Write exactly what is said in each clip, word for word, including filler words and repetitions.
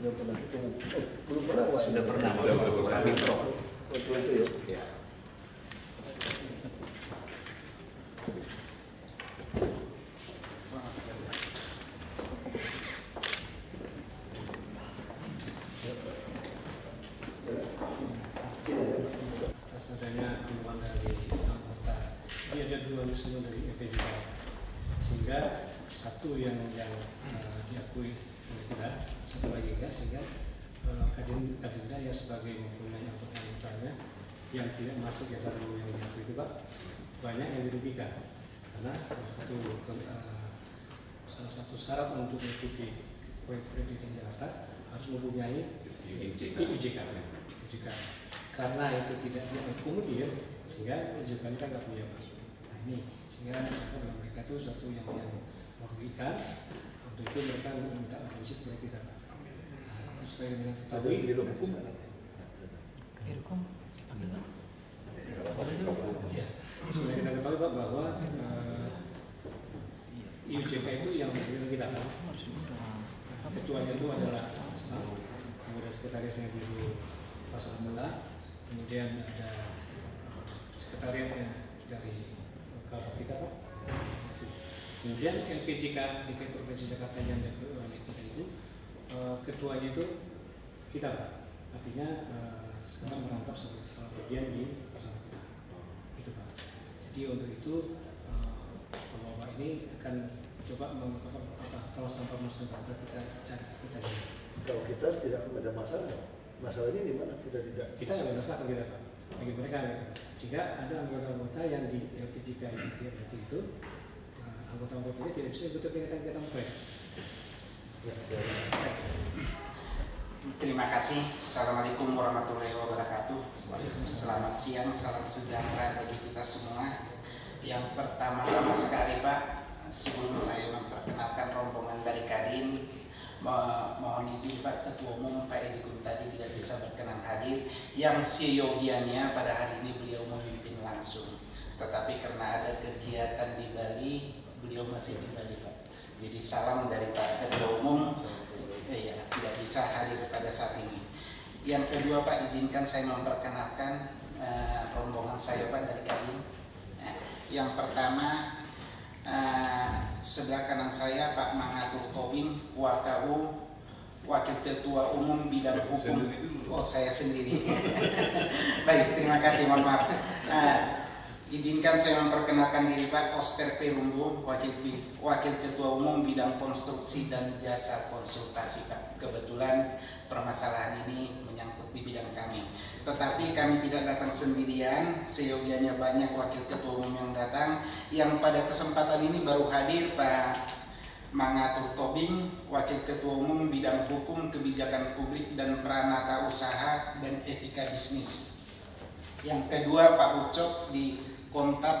sudah pernah ketemu. Eh, belum pernah Pak? Sudah pernah, sudah pernah intro. Waktu itu ya. Ya. Adanya keluhan dari anggota, jadi ada dua usul dari E P J K, sehingga satu yang yang uh, diakui oleh kita, satu lagi enggak, sehingga uh, Kadinda yang sebagai mempunyai anggota-anggotanya yang tidak masuk ya satu yang diakui itu Pak, banyak yang dirugikan karena salah satu uh, salah satu syarat untuk mengikuti proyek kredit di Jakarta harus mempunyai I J K. Karena itu tidak diakomodir sehingga O J K kita nggak punya Pak. Nah ini sehingga mereka itu suatu yang yang merugikan. Untuk itu mereka meminta urgensi kepada kita. Nah, supaya dengan ketahui. Biro hukum kan? Biro hukum. Ya, supaya kita ketahui Pak bahwa uh, I J K itu yang merugikan kita Pak. Ketuanya itu adalah staf, kemudian sekretarisnya Biro Pasar Mula. Kemudian ada sekretariatnya dari kalau kita Pak. Kemudian L P J K D K I Provinsi Jakarta yang diakui oleh kita itu ketuanya itu kita Pak. Artinya sekarang merangkap sebagai bagian di bersama kita. Itu Pak. Jadi untuk itu Bapak ini akan coba mengungkap apa kalau sampah masuk kita kita cari kita cari. Kalau kita tidak ada masalah. Masalahnya di mana? Kita tidak. Kita nggak masalah kita Pak. Bagi mereka gitu. Sehingga ada anggota-anggota yang di L P J K itu itu uh, anggota-anggotanya tidak bisa ikut kegiatan-kegiatan proyek. Ya, terima kasih. Assalamualaikum warahmatullahi wabarakatuh. Selamat siang, salam sejahtera bagi kita semua. Yang pertama-tama sekali Pak, sebelum saya memperkenalkan rombongan dari Kadin, Mo mohon izin Pak Ketua Umum Pak Edi Gun tadi tidak bisa berkenan hadir, yang seyogianya pada hari ini beliau memimpin langsung, tetapi karena ada kegiatan di Bali beliau masih di Bali Pak, jadi salam dari Pak Ketua Umum eh, ya, tidak bisa hadir pada saat ini. Yang kedua Pak, izinkan saya memperkenalkan uh, rombongan saya Pak dari Kadin. Nah, yang pertama Uh, sebelah kanan saya Pak Mangatur Tobing, Wakau, Wakil Ketua Umum Bidang Hukum. Oh saya sendiri. Baik, terima kasih, mohon maaf. Uh, izinkan saya memperkenalkan diri Pak Koster Perumbu, Wakil Wakil Ketua Umum Bidang Konstruksi dan Jasa Konsultasi Pak. Kebetulan permasalahan ini menyangkut di bidang kami. Tetapi kami tidak datang sendirian, seyogianya banyak wakil ketua umum yang datang. Yang pada kesempatan ini baru hadir Pak Mangatur Tobing, wakil ketua umum bidang hukum, kebijakan publik dan peranata usaha dan etika bisnis. Yang kedua Pak Ucok di Konta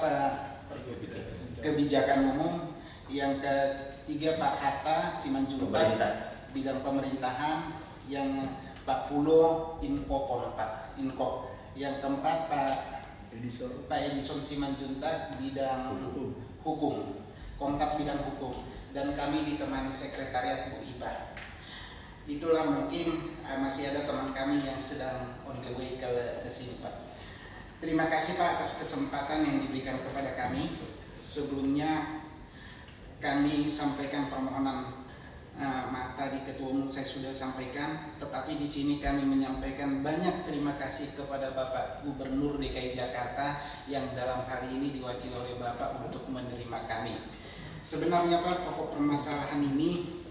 kebijakan umum. Yang ketiga Pak Hatta Simanjuntak, bidang pemerintahan. Yang Pak Pulo Inkopol Pak Inko. Yang keempat Pak Edison, Pak Edison Simanjuntak bidang hukum, hukum. Kontak bidang hukum, dan kami ditemani sekretariat Bu Iba. Itulah mungkin uh, masih ada teman kami yang sedang on the way ke, ke sini Pak. Terima kasih Pak atas kesempatan yang diberikan kepada kami. Sebelumnya kami sampaikan permohonan Nah, maaf tadi Ketua Umum saya sudah sampaikan, tetapi di sini kami menyampaikan banyak terima kasih kepada Bapak Gubernur D K I Jakarta yang dalam hal ini diwakili oleh Bapak untuk menerima kami. Sebenarnya Pak, pokok permasalahan ini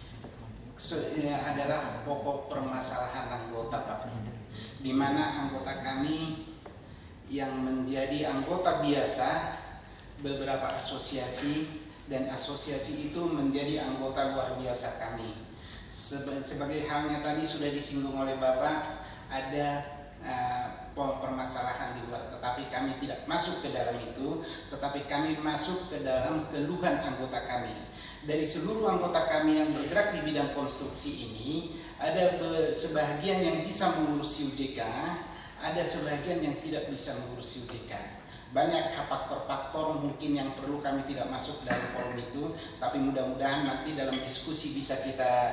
adalah pokok permasalahan anggota Pak, di mana anggota kami yang menjadi anggota biasa beberapa asosiasi, dan asosiasi itu menjadi anggota luar biasa kami. Sebagai halnya tadi sudah disinggung oleh Bapak, ada uh, permasalahan di luar, tetapi kami tidak masuk ke dalam itu, tetapi kami masuk ke dalam keluhan anggota kami. Dari seluruh anggota kami yang bergerak di bidang konstruksi ini, ada sebagian yang bisa mengurus U J K, ada sebagian yang tidak bisa mengurus U J K. Banyak faktor-faktor mungkin yang perlu kami tidak masuk dalam forum itu, tapi mudah-mudahan nanti dalam diskusi bisa kita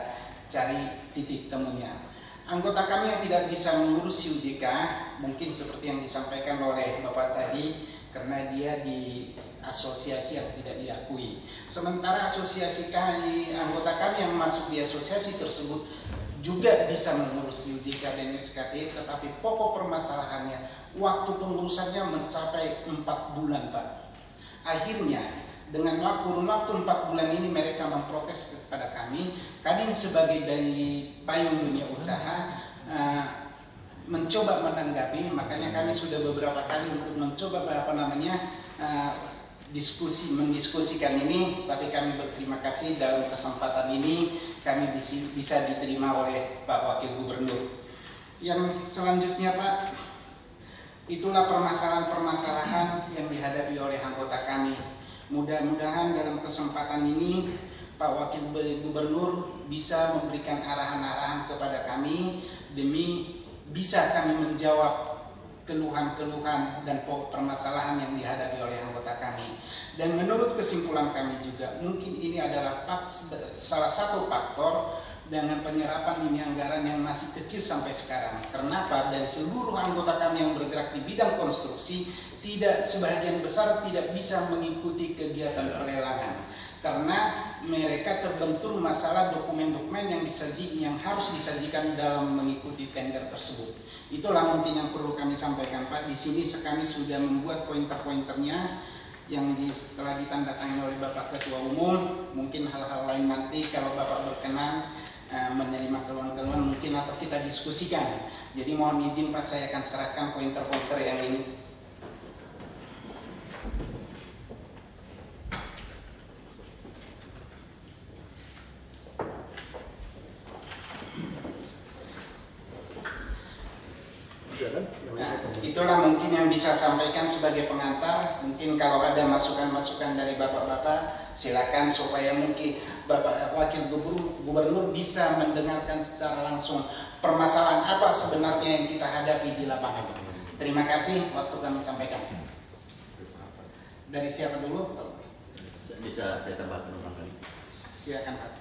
cari titik temunya. Anggota kami yang tidak bisa mengurus U J K mungkin seperti yang disampaikan oleh Bapak tadi, karena dia di asosiasi yang tidak diakui. Sementara asosiasi kami, anggota kami yang masuk di asosiasi tersebut juga bisa mengurus U J K dan S K T, tetapi pokok permasalahannya waktu pengurusannya mencapai empat bulan, Pak. Akhirnya dengan kurun waktu empat bulan ini mereka memprotes kepada kami. Kadin sebagai dari payung dunia usaha uh, mencoba menanggapi, makanya kami sudah beberapa kali untuk mencoba apa namanya uh, diskusi mendiskusikan ini. Tapi kami berterima kasih dalam kesempatan ini kami bisa diterima oleh Pak Wakil Gubernur. Yang selanjutnya, Pak, itulah permasalahan-permasalahan yang dihadapi oleh anggota kami. Mudah-mudahan dalam kesempatan ini Pak Wakil Gubernur bisa memberikan arahan-arahan kepada kami demi bisa kami menjawab keluhan-keluhan dan permasalahan yang dihadapi oleh anggota kami. Dan menurut kesimpulan kami juga, mungkin ini adalah salah satu faktor dengan penyerapan ini anggaran yang masih kecil sampai sekarang. Kenapa? Dari seluruh anggota kami yang bergerak di bidang konstruksi, tidak sebagian besar tidak bisa mengikuti kegiatan pelelangan karena mereka terbentur masalah dokumen-dokumen yang disaji, yang harus disajikan dalam mengikuti tender tersebut. Itulah mungkin yang perlu kami sampaikan, Pak. Di sini kami sudah membuat pointer-pointernya yang di, setelah ditandatangani oleh Bapak Ketua Umum. Mungkin hal-hal lain nanti kalau Bapak berkenan uh, menerima keluhan-keluhan mungkin atau kita diskusikan. Jadi mohon izin, Pak, saya akan serahkan pointer-pointer yang ini. Nah, itulah mungkin yang bisa sampaikan sebagai pengantar. Mungkin kalau ada masukan-masukan dari bapak-bapak, silakan supaya mungkin Bapak Wakil Gubernur bisa mendengarkan secara langsung permasalahan apa sebenarnya yang kita hadapi di lapangan. Terima kasih, waktu kami sampaikan. Dari siapa dulu? Bisa saya tambahkan orang kali? Silakan, Pak.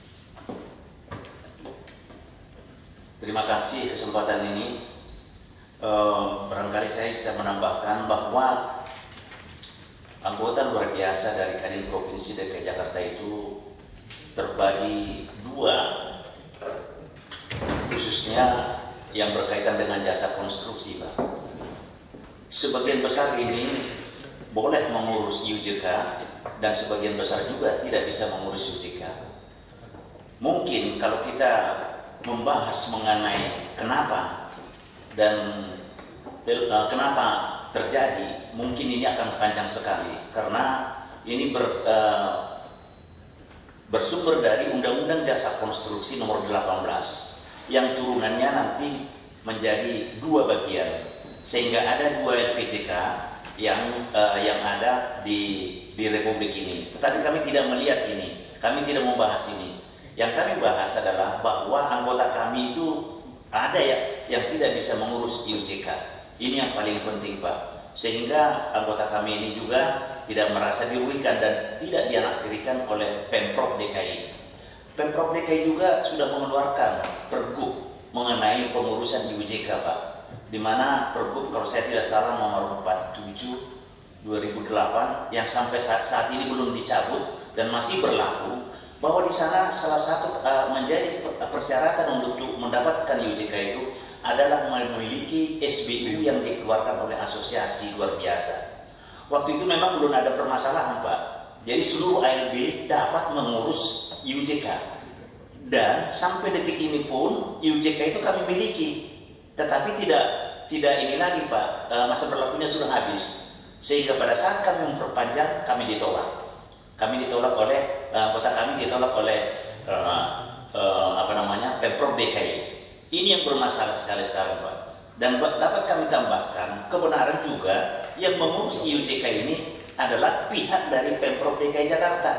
Terima kasih kesempatan ini. Uh, barangkali saya bisa menambahkan bahwa anggota luar biasa dari Kadin Provinsi D K I Jakarta itu terbagi dua, khususnya yang berkaitan dengan jasa konstruksi, Pak. Sebagian besar ini boleh mengurus U J K dan sebagian besar juga tidak bisa mengurus U J K. Mungkin kalau kita membahas mengenai kenapa dan uh, kenapa terjadi, mungkin ini akan panjang sekali karena ini ber, uh, bersumber dari Undang-Undang Jasa Konstruksi Nomor delapan belas yang turunannya nanti menjadi dua bagian, sehingga ada dua L P J K yang uh, yang ada di di Republik ini. Tetapi kami tidak melihat ini, kami tidak membahas ini. Yang kami bahas adalah bahwa anggota kami itu ada ya yang tidak bisa mengurus U J K. Ini yang paling penting, Pak. Sehingga anggota kami ini juga tidak merasa dirugikan dan tidak dianaktirikan oleh Pemprov D K I. Pemprov D K I juga sudah mengeluarkan pergub mengenai pengurusan U J K, Pak. Di mana pergub kalau saya tidak salah nomor empat puluh tujuh dua ribu delapan yang sampai saat, saat ini belum dicabut dan masih berlaku, bahwa di sana salah satu uh, menjadi persyaratan untuk mendapatkan U J K itu adalah memiliki S B U yang dikeluarkan oleh asosiasi luar biasa. Waktu itu memang belum ada permasalahan, Pak. Jadi seluruh A L B dapat mengurus U J K. Dan sampai detik ini pun U J K itu kami miliki. Tetapi tidak tidak ini lagi, Pak. Uh, masa berlakunya sudah habis. Sehingga pada saat kami memperpanjang, kami ditolak. Kami ditolak oleh anggota uh, kami ditolak oleh uh, uh, apa namanya Pemprov D K I. Ini yang bermasalah sekali sekarang, Pak. Dan dapat kami tambahkan kebenaran juga yang mengurus U J K ini adalah pihak dari Pemprov D K I Jakarta.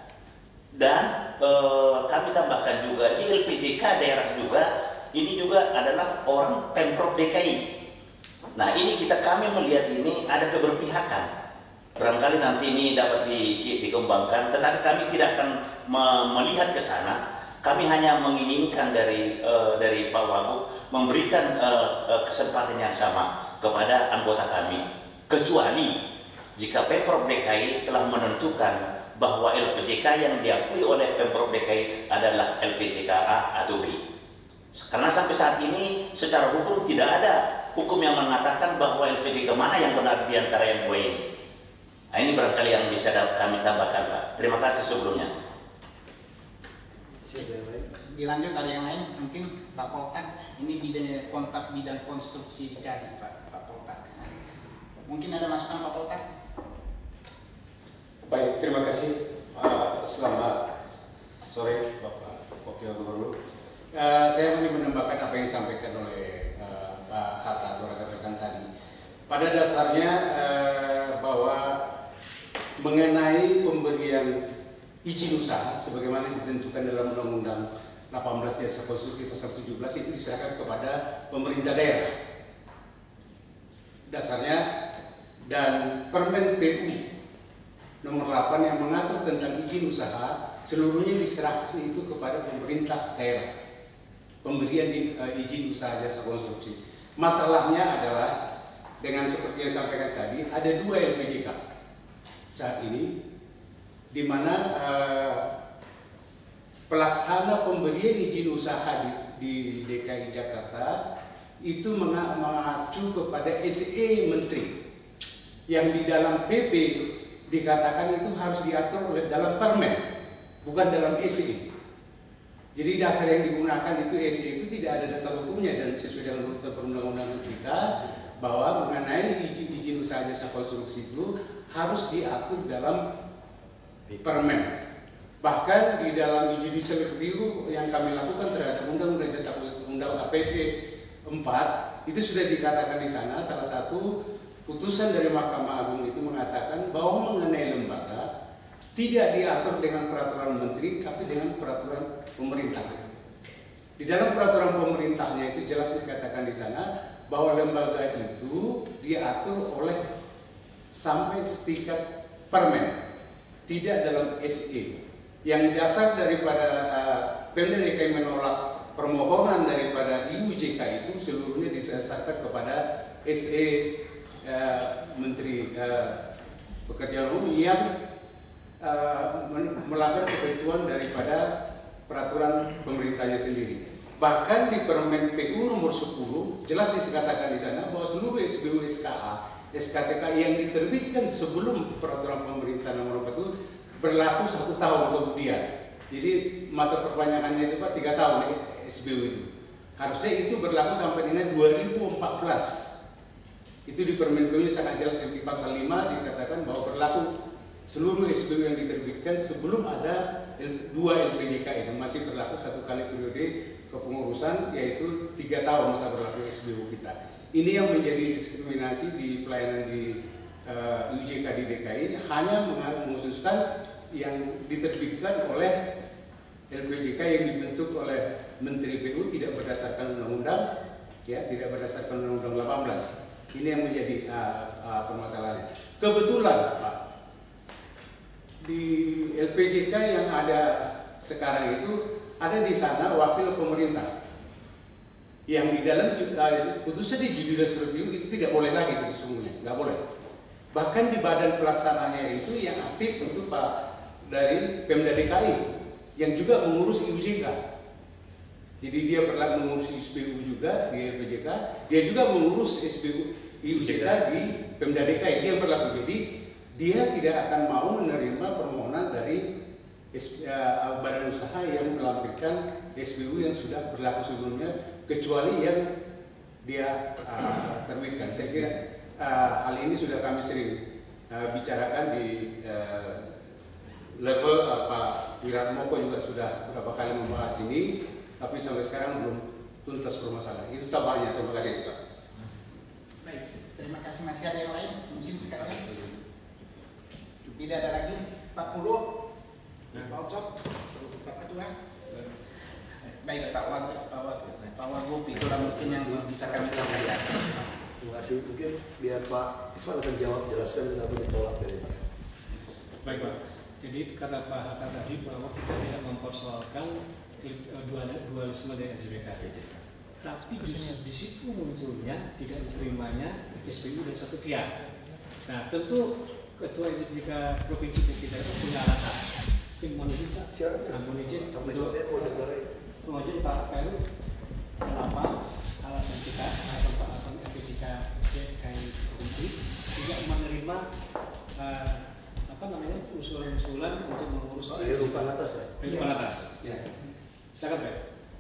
Dan uh, kami tambahkan juga di L P J K daerah juga ini juga adalah orang Pemprov D K I. Nah, ini kita kami melihat ini ada keberpihakan. Barangkali nanti ini dapat di, dikembangkan, tetapi kami tidak akan me melihat ke sana Kami hanya menginginkan dari uh, dari Pak Wagub memberikan uh, uh, kesempatan yang sama kepada anggota kami, kecuali jika Pemprov D K I telah menentukan bahwa L P J K yang diakui oleh Pemprov D K I adalah L P J K A atau B. Karena sampai saat ini secara hukum tidak ada hukum yang mengatakan bahwa L P J K mana yang benar di antara yang dua ini. Nah, ini barangkali yang bisa kami tambahkan, Pak. Terima kasih sebelumnya. Dilanjut dari yang lain, mungkin Pak Poltak, ini bidang kontak bidang konstruksi di Kadin, Pak, Pak Poltak. Mungkin ada masukan Pak Poltak? Baik, terima kasih. Uh, selamat sore Bapak Wakil Gubernur. Uh, saya ingin menambahkan apa yang disampaikan oleh uh, Pak Hatta atau rekan-rekan tadi. Pada dasarnya uh, bahwa mengenai pemberian izin usaha sebagaimana ditentukan dalam Undang-Undang delapan belas Jasa Konstruksi pasal tujuh belas itu diserahkan kepada pemerintah daerah. Dasarnya dan Permen P U nomor delapan yang mengatur tentang izin usaha seluruhnya diserahkan itu kepada pemerintah daerah. Pemberian di, uh, izin usaha jasa konstruksi. Masalahnya adalah dengan seperti yang disampaikan tadi ada dua L P J K saat ini, di mana uh, pelaksana pemberian izin usaha di, di D K I Jakarta itu mengacu kepada S E Menteri yang di dalam P P dikatakan itu harus diatur oleh dalam Permen, bukan dalam S E. Jadi dasar yang digunakan itu S E itu tidak ada dasar hukumnya dan sesuai dengan perundang-undangan kita bahwa mengenai izin, izin usaha jasa konstruksi itu harus diatur dalam Permen. Bahkan di dalam judicial review yang kami lakukan terhadap Undang-Undang Jasa Undang-Undang A P P empat itu sudah dikatakan di sana salah satu putusan dari Mahkamah Agung itu mengatakan bahwa mengenai lembaga tidak diatur dengan peraturan menteri tapi dengan peraturan pemerintah. Di dalam peraturan pemerintahnya itu jelas dikatakan di sana bahwa lembaga itu diatur oleh sampai setingkat Permen, tidak dalam S E. Yang dasar daripada uh, Pemda D K I menolak permohonan daripada I U J K itu seluruhnya disasarkan kepada S E uh, Menteri uh, Pekerjaan Umum yang uh, melanggar ketentuan daripada peraturan pemerintahnya sendiri. Bahkan di Permen P U nomor sepuluh jelas dikatakan di sana bahwa seluruh S B U S K A, S K T K yang diterbitkan sebelum peraturan pemerintah nomor empat itu berlaku satu tahun kemudian. Jadi masa perpanjangannya itu Pak tiga tahun S B U itu. Harusnya itu berlaku sampai dengan dua ribu empat belas. Itu di Permen P U sangat jelas di pasal lima dikatakan bahwa berlaku seluruh S B U yang diterbitkan sebelum ada dua L P J K itu masih berlaku satu kali periode kepengurusan yaitu tiga tahun masa berlaku S B U kita. Ini yang menjadi diskriminasi di pelayanan di uh, U J K di D K I hanya mengkhususkan yang diterbitkan oleh L P J K yang dibentuk oleh Menteri P U tidak berdasarkan undang-undang, ya tidak berdasarkan undang-undang delapan belas. Ini yang menjadi uh, uh, permasalahannya. Kebetulan Pak, di L P J K yang ada sekarang itu ada di sana wakil pemerintah yang di dalam uh, putusan di judicial review itu tidak boleh lagi sesungguhnya, nggak boleh. Bahkan di badan pelaksananya itu yang aktif tentu Pak dari Pemda D K I yang juga mengurus I U J K. Jadi dia berlaku mengurus S B U juga di L P J K, dia juga mengurus S B U I U J K di Pemda D K I. Dia yang berlaku. Jadi dia tidak akan mau menerima permohonan dari uh, badan usaha yang melampirkan S B U yang sudah berlaku sebelumnya, kecuali yang dia uh, terbitkan. Saya kira uh, hal ini sudah kami sering uh, bicarakan di uh, level uh, Pak Wiratmoko juga sudah beberapa kali membahas ini, tapi sampai sekarang belum tuntas permasalahan. Itu tambahannya. Terima kasih Pak. Baik, terima kasih. Masih ada yang lain? Mungkin sekarang tidak ada lagi. Pak Pulo, Pak Ocok, Pak Ketua. Baik Pak Wagub, Pak Wagub, Pak Wagub itulah mungkin yang bisa kami sampaikan. Terima kasih. Mungkin biar Pak Ivan akan jawab, jelaskan kenapa ditolak dari Pak. Baik Pak. Jadi kata Pak Hatta tadi bahwa kita tidak mempersoalkan dualisme dari S B K. Tapi justru di situ munculnya tidak diterimanya S P U dan satu pihak. Nah tentu Ketua S B K Provinsi kita itu punya alasan. Tim mohon izin Pak, mohon izin untuk mohon izin Pak Peru. Kenapa alasan kita, alasan Pak alasan S B K D K I Provinsi tidak menerima uh, apa namanya usulan-usulan untuk mengurus kehidupan atas ya? Kehidupan atas. Ya. Silakan Pak.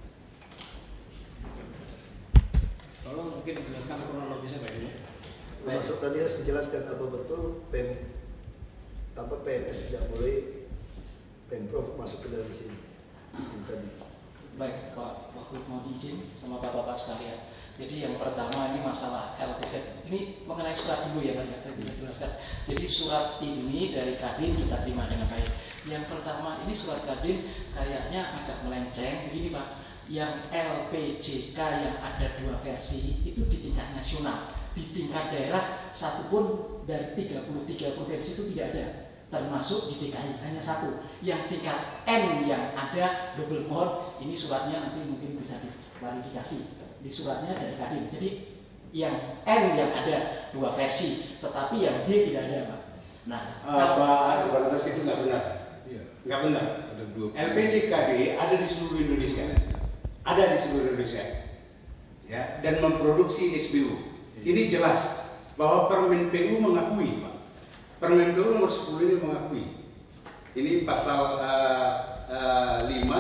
Tolong mungkin dijelaskan kronologisnya Pak ini. Masuk tadi harus dijelaskan apa betul Pem apa P N S tidak boleh Pemprov masuk ke dalam sini. Tadi. Baik Pak, waktu mau diizin sama Bapak-Bapak sekalian. Jadi yang pertama ini masalah L P G. Ini mengenai surat dulu ya Pak, ya, saya bisa jelaskan. Jadi surat ini dari Kadin kita terima dengan baik. Yang pertama ini surat Kadin kayaknya agak melenceng. Begini Pak, yang L P J K yang ada dua versi itu di tingkat nasional. Di tingkat daerah satu pun dari tiga puluh tiga provinsi itu tidak ada. Termasuk di D K I hanya satu. Yang tingkat N yang ada double bond, ini suratnya nanti mungkin bisa diklarifikasi. Di suratnya dari Kadin. Jadi yang N yang ada dua versi, tetapi yang D tidak ada, Pak. Nah, Pak Barantas itu nggak benar. Iya. Nggak benar. L P J K D ada di seluruh Indonesia. Ada di seluruh Indonesia. Ya, dan memproduksi S P U. Ini jelas bahwa Permen P U mengakui, Pak. Permen P U nomor sepuluh ini mengakui. Ini pasal uh, uh, lima.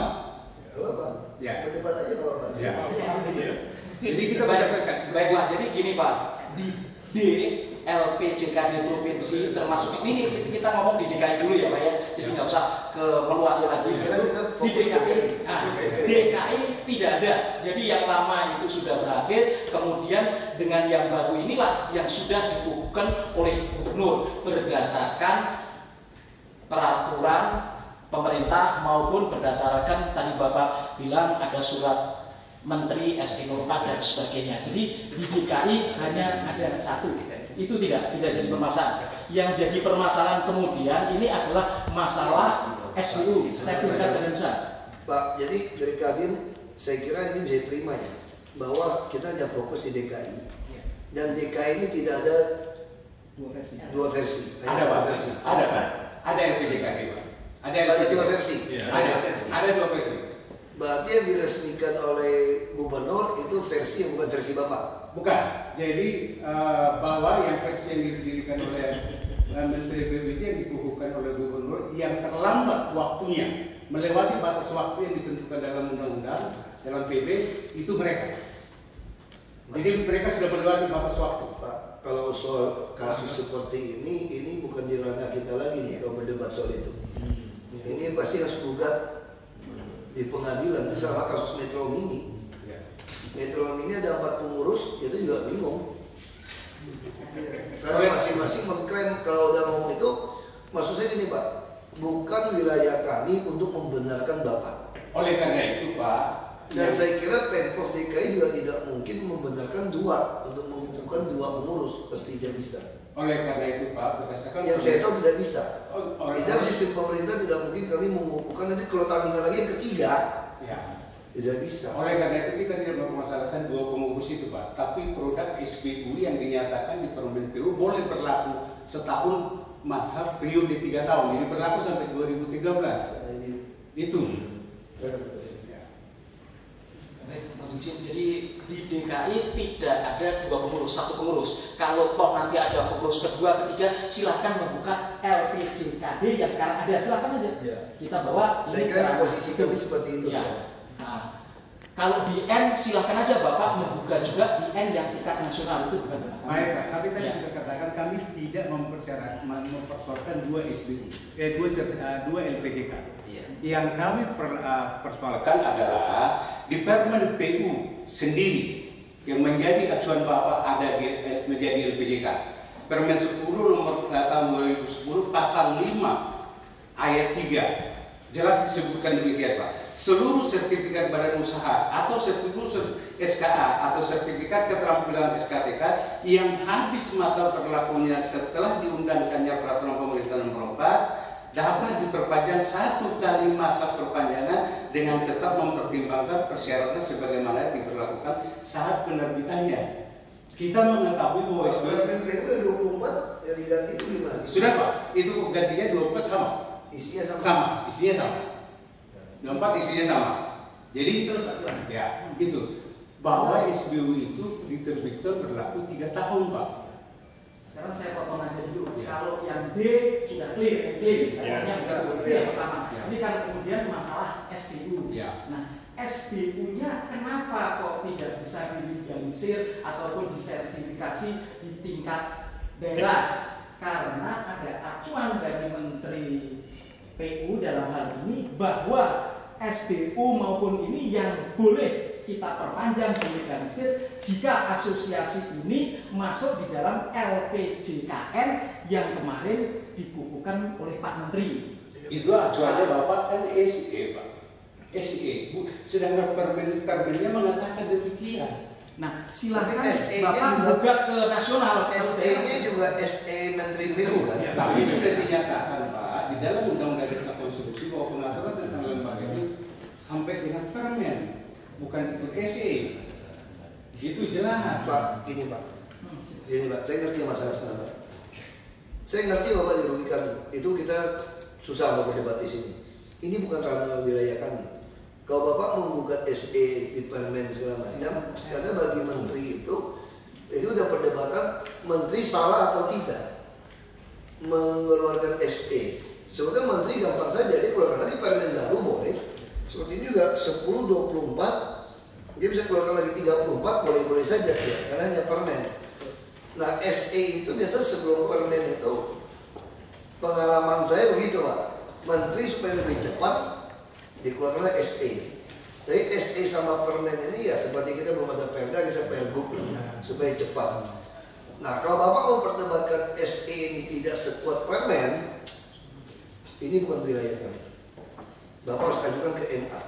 Ya. Berdebat aja kalau Pak. Ya. Jadi kita berdasarkan. Baik Pak, jadi gini Pak, di D L P J K D provinsi termasuk ini kita ngomong di D K I dulu ya Pak ya, jadi nggak usah ke meluas lagi. Di D K I, nah, D K I tidak ada, jadi yang lama itu sudah berakhir, kemudian dengan yang baru inilah yang sudah dikukuhkan oleh gubernur berdasarkan peraturan pemerintah maupun berdasarkan tadi Bapak bilang ada surat Menteri S D Nurfa dan sebagainya. Jadi di D K I hanya ada satu. Itu tidak tidak jadi permasalahan. Yang jadi permasalahan kemudian ini adalah masalah S P U, sertifikat badan usaha. Pak, jadi dari Kadin saya kira ini bisa diterima ya, bahwa kita hanya fokus di D K I. Dan D K I ini tidak ada dua versi. Dua versi. Ada Pak, versi. Ada Pak. Ada L P J K D Pak. Ada, ada dua versi. Ada versi. Ada dua versi. Berarti yang diresmikan oleh gubernur itu versi yang bukan versi Bapak? Bukan. Jadi uh, bahwa yang versi yang didirikan oleh uh, Menteri B U M yang dikukuhkan oleh gubernur yang terlambat waktunya melewati batas waktu yang ditentukan dalam undang-undang, dalam P B, itu mereka. Jadi mereka sudah melewati batas waktu. Pak, kalau soal kasus seperti ini, ini bukan di ranah kita lagi nih kalau berdebat soal itu. Ini pasti harus gugat di pengadilan. Misalnya kasus Metro Mini, Metro Mini ada empat pengurus, itu juga bingung. Karena masing-masing mengklaim kalau udah ngomong itu, maksudnya gini Pak, bukan wilayah kami untuk membenarkan Bapak. Oleh karena itu Pak, dan ya. Saya kira Pemprov D K I juga tidak mungkin membenarkan dua untuk mengukuhkan dua pengurus, pasti tidak bisa. Oleh karena itu Pak, berdasarkan yang saya tahu tidak bisa. Oh, di dalam sistem pemerintah tidak mungkin kami mengukuhkan nanti kalau tandingan lagi yang ketiga. Ya. Tidak bisa. Oleh karena itu kita tidak mempermasalahkan dua pengurus itu Pak, tapi produk S P U yang dinyatakan di Permen P U boleh berlaku setahun masa periode tiga tahun, jadi berlaku sampai dua ribu tiga belas. Nah, ini. Itu. Hmm. Jadi di D K I tidak ada dua pengurus, satu pengurus. Kalau toh nanti ada pengurus kedua, ketiga, silahkan membuka L P J K D yang sekarang ada, silahkan aja. Ya. Kita bawa. Saya kira posisi kami seperti itu. Ya. Nah, kalau di N silahkan aja Bapak membuka juga di N yang tingkat nasional itu bukan. Baik Pak, tapi tadi ya. Sudah katakan kami tidak mempersyaratkan mempersoalkan dua S B U, eh dua dua L P J K. Yang kami per, uh, persoalkan adalah di Permen P U sendiri yang menjadi acuan Bapak ada di, eh, menjadi L P J K. Permen sepuluh nomor tahun dua ribu sepuluh pasal lima ayat tiga jelas disebutkan demikian Pak. Seluruh sertifikat badan usaha atau sertifikat S K A atau sertifikat keterampilan S K T K yang habis masa berlakunya setelah diundangkannya peraturan pemerintah nomor empat dapat diperpanjang satu kali masa perpanjangan dengan tetap mempertimbangkan persyaratan sebagaimana diberlakukan saat penerbitannya. Kita mengetahui bahwa S B U dua puluh empat yang diganti itu gimana? sudah Pak, itu gantinya dua puluh empat sama. Isinya sama. Sama, isinya sama. dua puluh empat isinya sama. Jadi terus aturan. Ya, itu bahwa S B U itu diterbitkan berlaku tiga tahun, Pak. Sekarang saya potong aja dulu. Ya. Kalau yang D sudah clear, clear. Saya Ya. potongnya itu yang pertama. Ya. Ini kan kemudian masalah S B U. Ya. Nah, S B U-nya kenapa kok tidak bisa dilegalisir ataupun disertifikasi di tingkat daerah? Karena ada acuan dari Menteri P U dalam hal ini bahwa S B U maupun ini yang boleh kita perpanjang dilegalisir jika asosiasi ini masuk di dalam L P J K N yang kemarin dikukuhkan oleh Pak Menteri. Itu acuannya Bapak kan S E, Pak. S E. Sedangkan permen permennya mengatakan demikian. Nah, silakan S E-nya Bapak juga- gugat ke nasional. S E-nya juga S E Menteri P U kan? Tapi sudah dinyatakan Pak di dalam Undang-Undang Desa Konstruksi bahwa pengaturan tentang lembaga ini sampai dengan permen, bukan ikut S E. Itu jelas. Pak, gini Pak. Gini Pak, saya ngerti masalah sekarang Pak. Saya ngerti Bapak dirugikan. Itu kita susah mau berdebat di sini. Ini bukan ranah wilayah kami. Kalau Bapak menggugat S E di permen segala macam, karena bagi menteri itu, itu udah perdebatan menteri salah atau tidak mengeluarkan S E. Sebetulnya menteri gampang saja, dia keluarkan lagi permen baru boleh. Seperti ini juga sepuluh dua puluh empat, dia bisa keluarkan lagi tiga puluh empat, boleh-boleh saja ya, karena hanya permen. Nah S E itu biasa sebelum permen itu, pengalaman saya begitu Pak, menteri supaya lebih cepat dikeluarkan S E. Tapi S E sama permen ini ya seperti kita belum ada perda, kita pergub lah, supaya cepat. Nah kalau Bapak mau perdebatkan S E ini tidak sekuat permen, ini bukan wilayah kami. Bapak harus ajukan ke M A.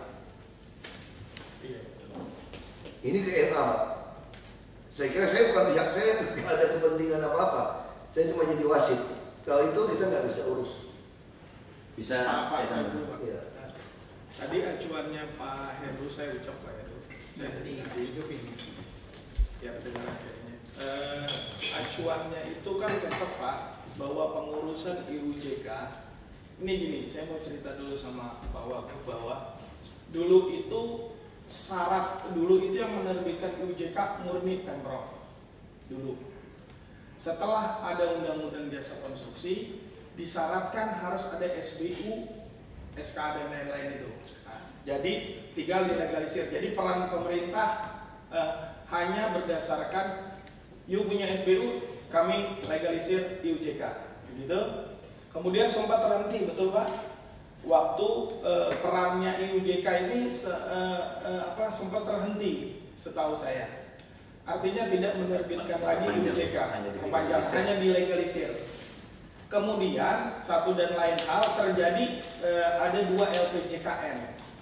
Ini ke M A Pak. Saya kira saya bukan pihak, saya nggak ada kepentingan apa-apa. Saya cuma jadi wasit. Kalau itu kita nggak bisa urus. Bisa saya sambung. Ya. Tadi acuannya Pak Heru, saya ucap Pak Heru. Saya tadi hidup ini. Ya kedengaran kayaknya. Eh, acuannya itu kan tetap Pak bahwa pengurusan I U J K. Ini gini, saya mau cerita dulu sama Pak Wagub bahwa dulu itu syarat dulu itu yang menerbitkan I U J K murni Pemprov dulu. Setelah ada Undang-Undang Jasa Konstruksi, disyaratkan harus ada S B U, S K A dan lain-lain itu. Nah, jadi tinggal dilegalisir. Jadi peran pemerintah eh, hanya berdasarkan you punya S B U, kami legalisir I U J K, begitu. Kemudian sempat terhenti, betul Pak? Waktu eh, perannya I U J K ini se, eh, eh, apa sempat terhenti, setahu saya. Artinya tidak menerbitkan lagi I U J K, perpanjang, hanya dilegalisir. Kemudian satu dan lain hal terjadi, eh, ada dua L P J K N,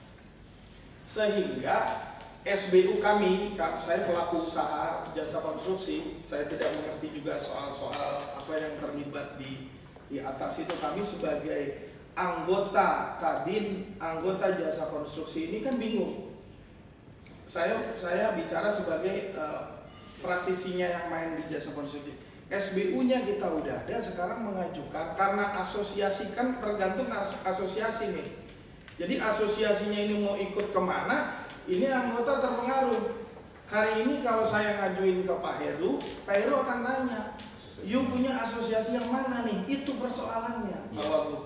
sehingga S B U kami, saya pelaku usaha jasa konstruksi, saya tidak mengerti juga soal-soal apa yang terlibat di di atas itu. Kami sebagai anggota Kadin, anggota jasa konstruksi ini kan bingung. Saya saya bicara sebagai uh, praktisinya yang main di jasa konstruksi. S B U-nya kita udah ada, sekarang mengajukan karena asosiasi kan tergantung asosiasi nih. Jadi asosiasinya ini mau ikut kemana, ini anggota terpengaruh. Hari ini kalau saya ngajuin ke Pak Heru, Pak Heru akan nanya, you punya asosiasi yang mana nih? Itu persoalannya, Pak Wagub.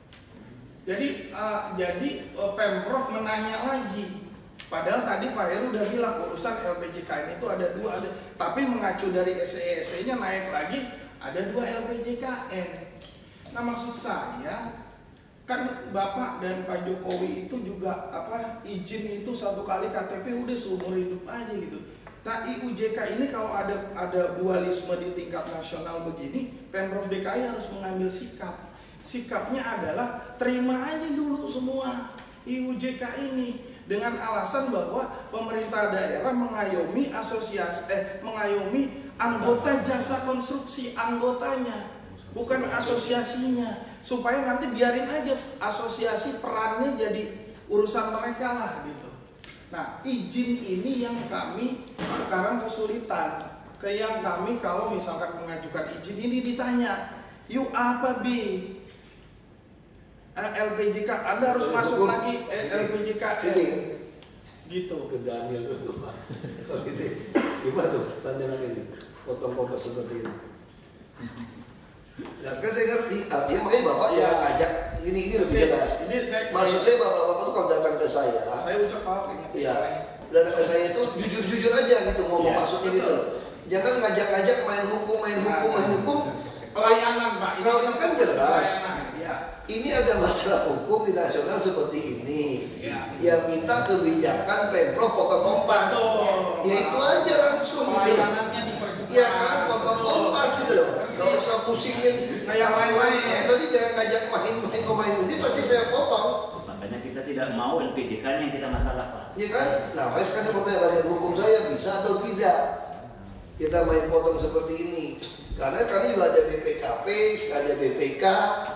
Jadi uh, jadi uh, Pemprov menanya lagi. Padahal tadi Pak Heru udah bilang urusan L P J K N itu ada dua, ada, tapi mengacu dari S E S E-nya naik lagi ada dua L P J K N. Nah maksud saya kan Bapak dan Pak Jokowi itu juga apa izin itu satu kali K T P udah seumur hidup aja gitu. Nah I U J K ini kalau ada ada dualisme di tingkat nasional begini, Pemprov D K I harus mengambil sikap. Sikapnya adalah terima aja dulu semua I U J K ini. Dengan alasan bahwa pemerintah daerah mengayomi asosiasi, eh, mengayomi anggota jasa konstruksi, anggotanya, bukan asosiasinya. supaya nanti biarin aja asosiasi perannya jadi urusan mereka lah gitu. Nah, izin ini yang kami sekarang kesulitan. Ke yang kami kalau misalkan mengajukan izin ini ditanya, yuk apa B? L P J K, Anda harus masuk lagi L P J K gitu. Ke Daniel dulu Pak. Kalau gitu, gimana tuh pandangan ini? Potong kompas seperti ini. Nah sekarang saya ngerti, artinya makanya Bapak Ya. jangan ajak, ini ini lebih jelas. Ini saya, Maksud saya Bapak-Bapak tuh kalau datang ke saya, saya ucap apa kayaknya. iya, datang ke saya itu jujur-jujur aja gitu ngomong Iya, maksudnya betul. gitu loh. Jangan ngajak-ngajak main hukum, main hukum, main hukum. Pelayanan Pak. Kalau ini kan jelas. Pelayanan, ya. Ini ada masalah hukum di nasional seperti ini. Ya. Yang minta kebijakan Pemprov potong kompas. Betul. Ya itu aja langsung gitu loh. Pelayanannya dipercepat. Iya kan, potong kompas gitu loh. Gak usah pusingin Nah, yang lain-lain. Eh, tadi jangan ngajak main-main pemain ini pasti saya potong. Makanya kita tidak mau L P J K-nya yang kita masalah, Pak. Ya kan? Nah, makanya sekarang saya mau tanya bagian hukum saya bisa atau tidak kita main potong seperti ini. Karena kami juga ada B P K P, ada B P K,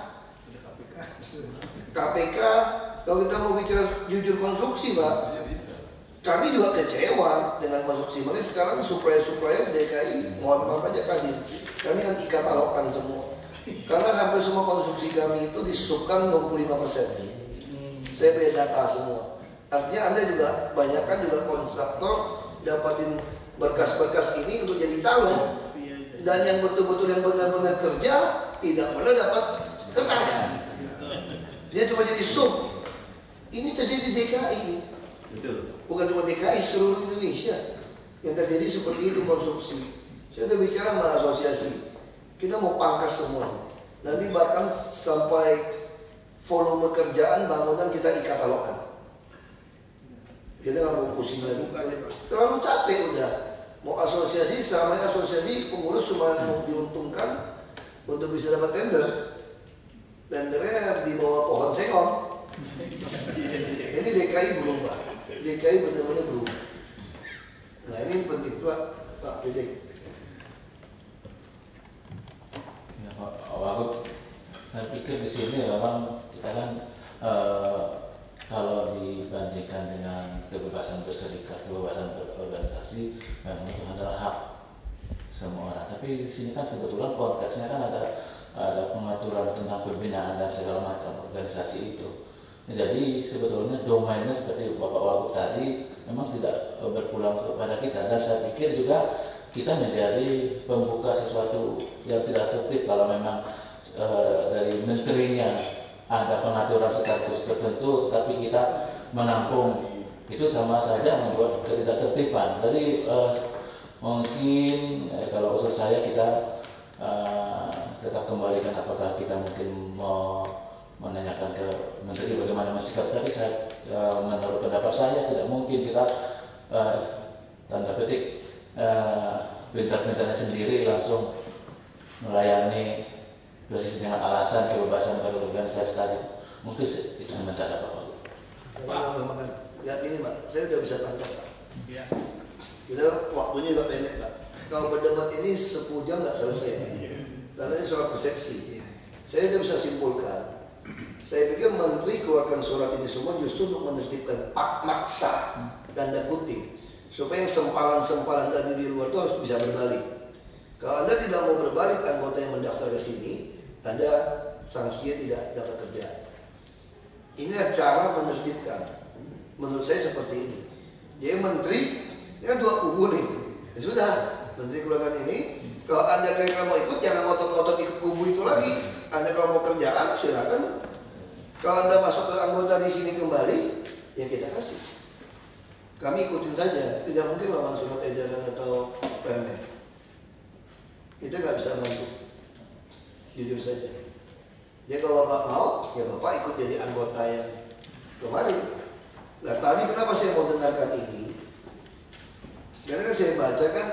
K P K. Kalau kita mau bicara jujur konstruksi, Pak, kami juga kecewa dengan konstruksi. Makanya sekarang supplier-supplier D K I, mohon maaf aja kan, kami kan ikatalokan semua. Karena hampir semua konstruksi kami itu disubkan enam puluh lima persen. Saya punya data semua. Artinya Anda juga banyak kan juga kontraktor dapatin berkas-berkas ini untuk jadi calon. Dan yang betul-betul yang benar-benar kerja tidak pernah dapat kertas. Dia cuma jadi sub. Ini terjadi di D K I ini. Betul. Bukan cuma D K I, seluruh Indonesia yang terjadi seperti itu konstruksi. Saya sudah bicara sama asosiasi. Kita mau pangkas semua. Nanti bahkan sampai volume kerjaan bangunan kita ikatalokan. Kita nggak mau pusing lagi. Terlalu capek udah. Mau asosiasi, selama asosiasi pengurus cuma mau diuntungkan untuk bisa dapat tender. Tendernya di bawah pohon sengkong. Ini D K I berubah. D K I benar-benar berubah. Nah ini penting Pak, Pak Pidik. Ya, Pak Wagub, saya pikir di sini memang kita kan eh, kalau dibandingkan dengan kebebasan berserikat, kebebasan berorganisasi, memang itu adalah hak semua orang. Tapi di sini kan kebetulan konteksnya kan ada ada pengaturan tentang pembinaan dan segala macam organisasi itu. Jadi sebetulnya domainnya seperti Bapak Wagub tadi memang tidak berpulang kepada kita, dan saya pikir juga kita menjadi pembuka sesuatu yang tidak tertib kalau memang e, dari menterinya ada pengaturan status tertentu, tapi kita menampung itu sama saja membuat ketidaktertiban. Jadi e, mungkin e, kalau usul saya kita e, tetap kembalikan apakah kita mungkin mau menanyakan ke menteri bagaimana sikap. Tapi saya e, menurut pendapat saya tidak mungkin kita e, tanda petik e, pintar-pintarnya sendiri langsung melayani dosis dengan alasan kebebasan berorganisasi tadi. Mungkin itu sementara Pak. Pak, memang lihat ini Pak, saya udah bisa tangkap Pak. Ya. Kita waktunya juga pendek Pak. Kalau berdebat ini sepuluh jam nggak selesai Pak. Karena ini soal persepsi. Saya udah bisa simpulkan. Saya pikir menteri keluarkan surat ini semua justru untuk menertibkan pak maksa tanda kutip, supaya yang sempalan-sempalan tadi di luar itu harus bisa berbalik. Kalau Anda tidak mau berbalik anggota yang mendaftar ke sini, Anda sanksinya tidak dapat kerja. Inilah cara menertibkan. Menurut saya seperti ini. Dia menteri, ini kan dua kubu nih. Ya sudah, menteri keluarkan ini. Kalau Anda kira-kira mau ikut, jangan ngotot-ngotot ikut kubu itu lagi. Anda kalau mau kerjaan, silakan. Kalau Anda masuk ke anggota di sini kembali, ya kita kasih. Kami ikutin saja, tidak mungkin lawan surat edaran atau permen. Kita nggak bisa bantu, jujur saja. Jadi kalau Bapak mau, ya Bapak ikut jadi anggota yang kemarin. Nah tadi kenapa saya mau dengarkan ini? Karena kan saya baca kan,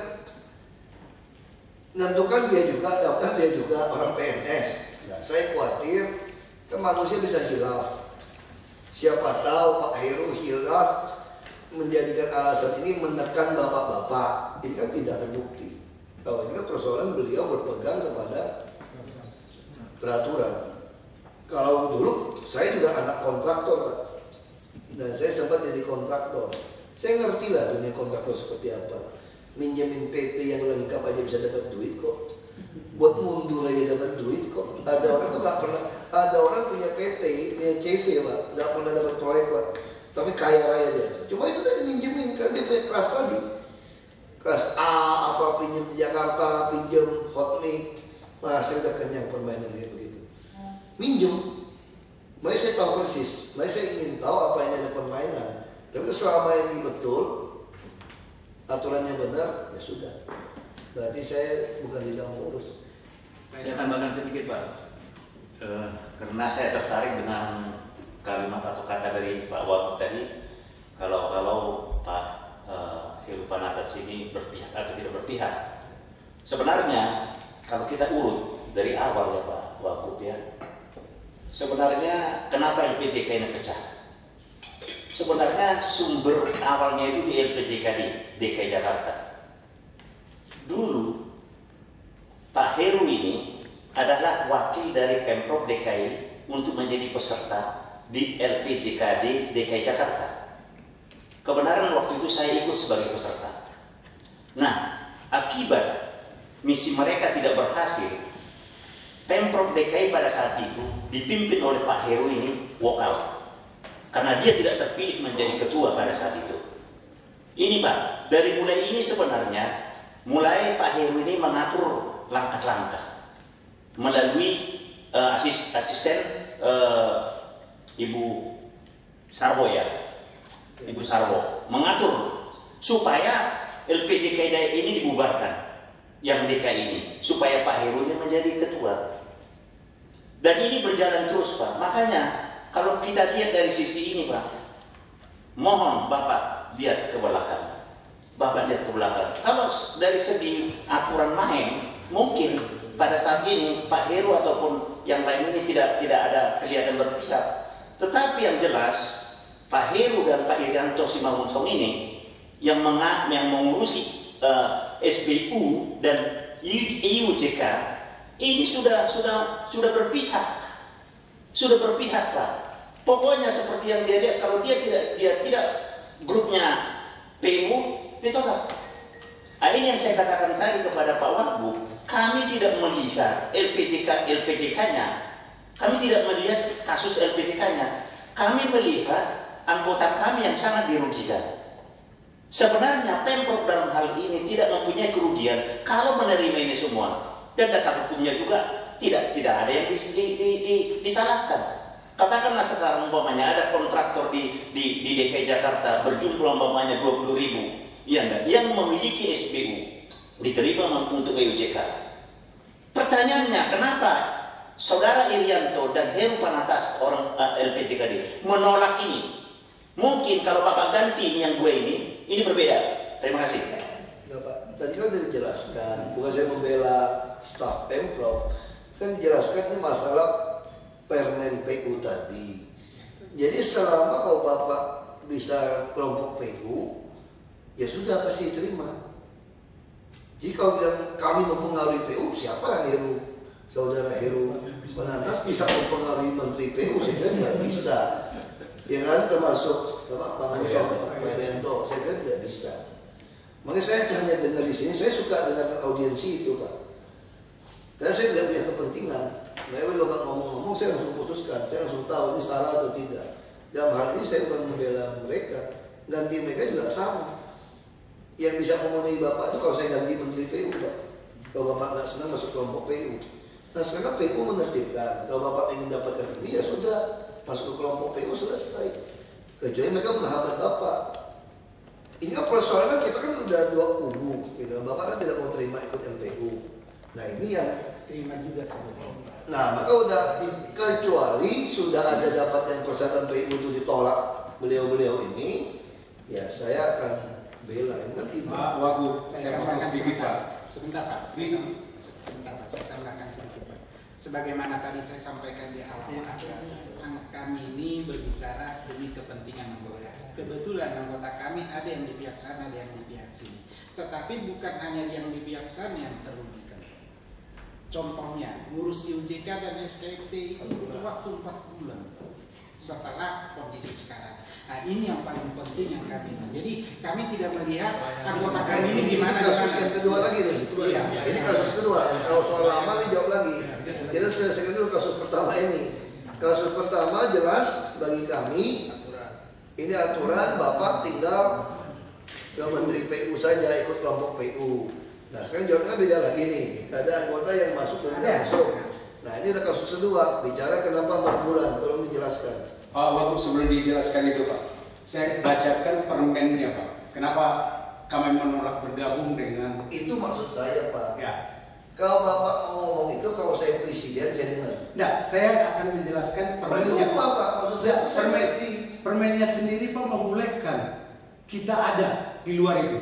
menentukan dia juga, daftar dia juga orang P N S. Nah saya khawatir, kan manusia bisa hilaf. Siapa tahu Pak Heru hilaf menjadikan alasan ini menekan bapak-bapak. Ini kan tidak terbukti. Kalau ini kan persoalan beliau berpegang kepada peraturan. Kalau dulu saya juga anak kontraktor, Pak. Dan saya sempat jadi kontraktor. Saya ngerti lah dunia kontraktor seperti apa. Minjemin P T yang lengkap aja bisa dapat duit kok. Buat mundur aja dapat duit kok. Ada orang tuh nggak pernah, ada orang punya P T, punya C V, Pak, nggak pernah dapat proyek, Pak. Tapi kaya raya dia. Cuma itu tadi minjemin karena dia punya kelas tadi. Kelas A apa pinjam di Jakarta, pinjam Hotmix. Wah, saya udah kenyang permainan kayak begitu. Minjem. Makanya saya tahu persis. Makanya saya ingin tahu apa ini ada permainan. Tapi selama ini betul, aturannya benar, ya sudah. Berarti saya bukan tidak mengurus. Saya tambahkan sedikit, Pak. Eh, karena saya tertarik dengan kalimat atau kata dari Pak Wagub tadi. Kalau kalau Pak eh, Heru Panatas ini berpihak atau tidak berpihak. Sebenarnya kalau kita urut dari awal ya Pak Wagub ya. Sebenarnya kenapa L P J K ini pecah? Sebenarnya sumber awalnya itu di L P J K di D K I Jakarta. Dulu Pak Heru ini adalah wakil dari Pemprov D K I untuk menjadi peserta di L P J K D D K I Jakarta. Kebenaran waktu itu saya ikut sebagai peserta. Nah, akibat misi mereka tidak berhasil, Pemprov D K I pada saat itu dipimpin oleh Pak Heru ini walk out. Karena dia tidak terpilih menjadi ketua pada saat itu. Ini Pak, dari mulai ini sebenarnya, mulai Pak Heru ini mengatur langkah-langkah melalui uh, asis, asisten uh, Ibu Sarwo ya, Ibu Sarwo mengatur supaya L P J K I ini dibubarkan, yang D K I ini, supaya Pak Heru ini menjadi ketua. Dan ini berjalan terus Pak. Makanya kalau kita lihat dari sisi ini Pak, mohon Bapak lihat ke belakang. Bapak lihat ke belakang. Kalau dari segi aturan main, mungkin pada saat ini Pak Heru ataupun yang lain ini tidak tidak ada kelihatan berpihak. Tetapi yang jelas Pak Heru dan Pak Irianto Simangunsong ini yang menga yang mengurusi uh, S B U dan I U J K ini sudah sudah sudah berpihak, sudah berpihak Pak. Pokoknya seperti yang dia lihat, kalau dia tidak dia tidak grupnya P U ditolak. Nah, ini yang saya katakan tadi kepada Pak Wagub, kami tidak melihat L P J K L P J K-nya, kami tidak melihat kasus L P J K-nya, kami melihat anggota kami yang sangat dirugikan. Sebenarnya Pemprov dalam hal ini tidak mempunyai kerugian kalau menerima ini semua, dan dasar hukumnya juga tidak tidak ada yang dis, di, di, di, disalahkan. Katakanlah sekarang umpamanya ada kontraktor di, di, di D K I Jakarta berjumlah umpamanya dua puluh ribu, ya enggak, yang memiliki S B U diterima untuk E U J K. Pertanyaannya, kenapa Saudara Irianto dan Heru Panatas orang uh, L P J K D menolak ini? Mungkin kalau Bapak ganti yang gue ini, ini berbeda. Terima kasih. Ya Pak, tadi kan sudah dijelaskan, bukan saya membela staf Pemprov, kan dijelaskan ini masalah Permen P U tadi. Jadi selama kalau Bapak bisa kelompok P U, ya sudah pasti diterima. Jadi kalau bilang kami mempengaruhi P U, siapa Heru? Saudara Heru Panatas bisa mempengaruhi Menteri P U? Saya kira tidak bisa. Ya kan, termasuk Pak Musong, Pak Irianto, saya kira tidak bisa. Makanya saya hanya dengar di sini, saya suka dengan audiensi itu Pak. Karena saya tidak punya kepentingan. Mereka kalau ngomong-ngomong saya langsung putuskan, saya langsung tahu ini salah atau tidak. Dalam hal ini saya bukan membela mereka, ganti mereka juga sama. Yang bisa memenuhi Bapak itu kalau saya ganti Menteri P U Pak. Kalau Bapak nggak senang masuk kelompok P U. Nah sekarang P U menertibkan, kalau Bapak ingin dapatkan ini ya sudah, masuk ke kelompok P U selesai. Kecuali mereka menghambat Bapak. Ini kan persoalan kita kan udah dua kubu, gitu. Bapak kan tidak mau terima ikut M P U. Nah ini yang terima juga sebenarnya. Nah maka udah, kecuali sudah ada dapat yang persyaratan P U itu ditolak beliau-beliau ini, ya saya akan bela. Ini kan tidak. Pak Wagub, Saya saya tambahkan potong sedikit Pak. Sebentar Pak, saya, sebentar Pak, saya tambahkan sedikit Pak. Sebagaimana tadi saya sampaikan di awal, kami ini berbicara demi kepentingan anggota. Kebetulan anggota kami ada yang di pihak sana, ada yang di pihak sini. Tetapi bukan hanya yang di pihak sana yang terugikan. contohnya ngurus I U J K dan S K T itu butuh waktu empat bulan setelah kondisi sekarang. Nah ini yang paling penting yang kami. Jadi kami tidak melihat anggota kami ini, ini gimana. kasus yang kedua lagi nih. Iya. Ini kasus kedua. Kalau soal lama nih jawab lagi. Kita selesaikan dulu kasus pertama ini. Kasus pertama jelas bagi kami. Ini aturan Bapak tinggal ke Menteri P U saja, ikut kelompok P U. Nah sekarang jawabnya beda lagi nih. Ada anggota yang masuk dan tidak masuk. Nah ini ada kasus kedua. Bicara kenapa empat bulan, tolong dijelaskan. Pak Wagub, sebelum dijelaskan itu Pak, saya bacakan permennya Pak. Kenapa kami menolak bergabung dengan itu? Maksud saya Pak. Ya. Kalau Bapak mau ngomong itu, kalau saya presiden saya dengar. Nah, saya akan menjelaskan permennya Pak. Pak, maksud saya itu permen, seperti permennya sendiri Pak membolehkan kita ada di luar itu.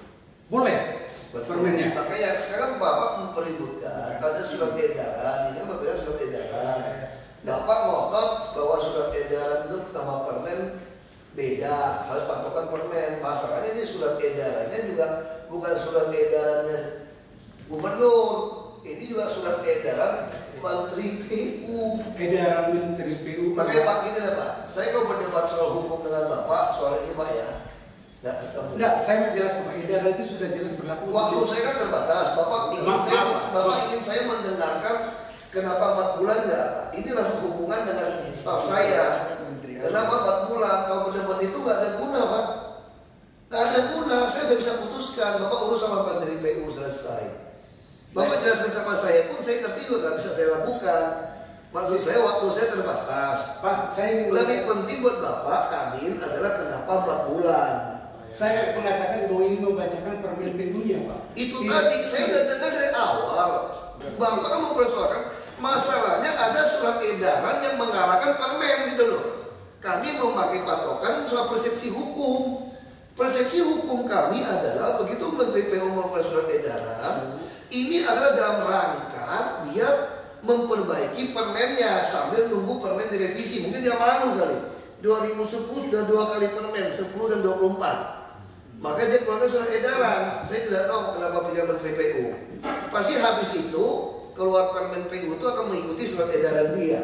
Boleh. Betul. Permennya. Makanya sekarang Bapak mempeributkan ada surat edaran, ini kan berbeda surat edaran. Bapak ngotot bahwa surat edaran itu sama permen beda, harus patokan permen. Masalahnya ini surat edarannya juga bukan surat edarannya gubernur, ini juga surat edaran Menteri P U. Edaran Menteri P U. Makanya Pak gini lah Pak, saya kalau berdebat soal hukum dengan Bapak soal ini Pak ya. Nggak, Enggak, saya menjelaskan Pak, edaran itu sudah jelas berlaku. Waktu saya kan terbatas, Bapak ingin Maaf, saya, maaf, Bapak maaf. ingin saya mendengarkan kenapa empat bulan enggak? Ini langsung hubungan dengan staf saya. Kenapa empat bulan? Kalau berdebat itu nggak ada guna Pak. Nggak ada guna, saya nggak bisa putuskan. Bapak urus sama Menteri P U selesai. Bapak jelaskan sama saya pun saya ngerti juga nggak bisa saya lakukan. Maksud saya waktu saya terbatas. Pak, saya Lebih penting buat Bapak Kadin adalah kenapa empat bulan. Saya mengatakan bahwa ini membacakan permen P U-nya Pak. Itu Tidak. tadi saya udah dengar dari awal. Bapak kan mempersoalkan masalahnya ada surat edaran yang mengarahkan permen gitu loh. Kami memakai patokan soal persepsi hukum. Persepsi hukum kami adalah begitu Menteri P U mengeluarkan surat edaran, ini adalah dalam rangka dia memperbaiki permennya sambil nunggu permen direvisi. Mungkin dia malu kali. dua ribu sepuluh sudah dua kali permen, sepuluh dan dua puluh empat. Maka dia keluarkan surat edaran. Saya tidak tahu kenapa punya Menteri P U. Pasti habis itu keluar permen P U itu akan mengikuti surat edaran dia.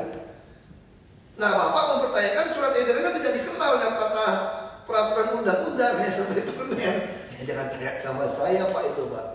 Nah, Bapak mempertanyakan surat edaran kan tidak dikenal dalam tata peraturan undang-undang ya sampai permen. Ya, jangan tanya sama saya Pak itu Pak.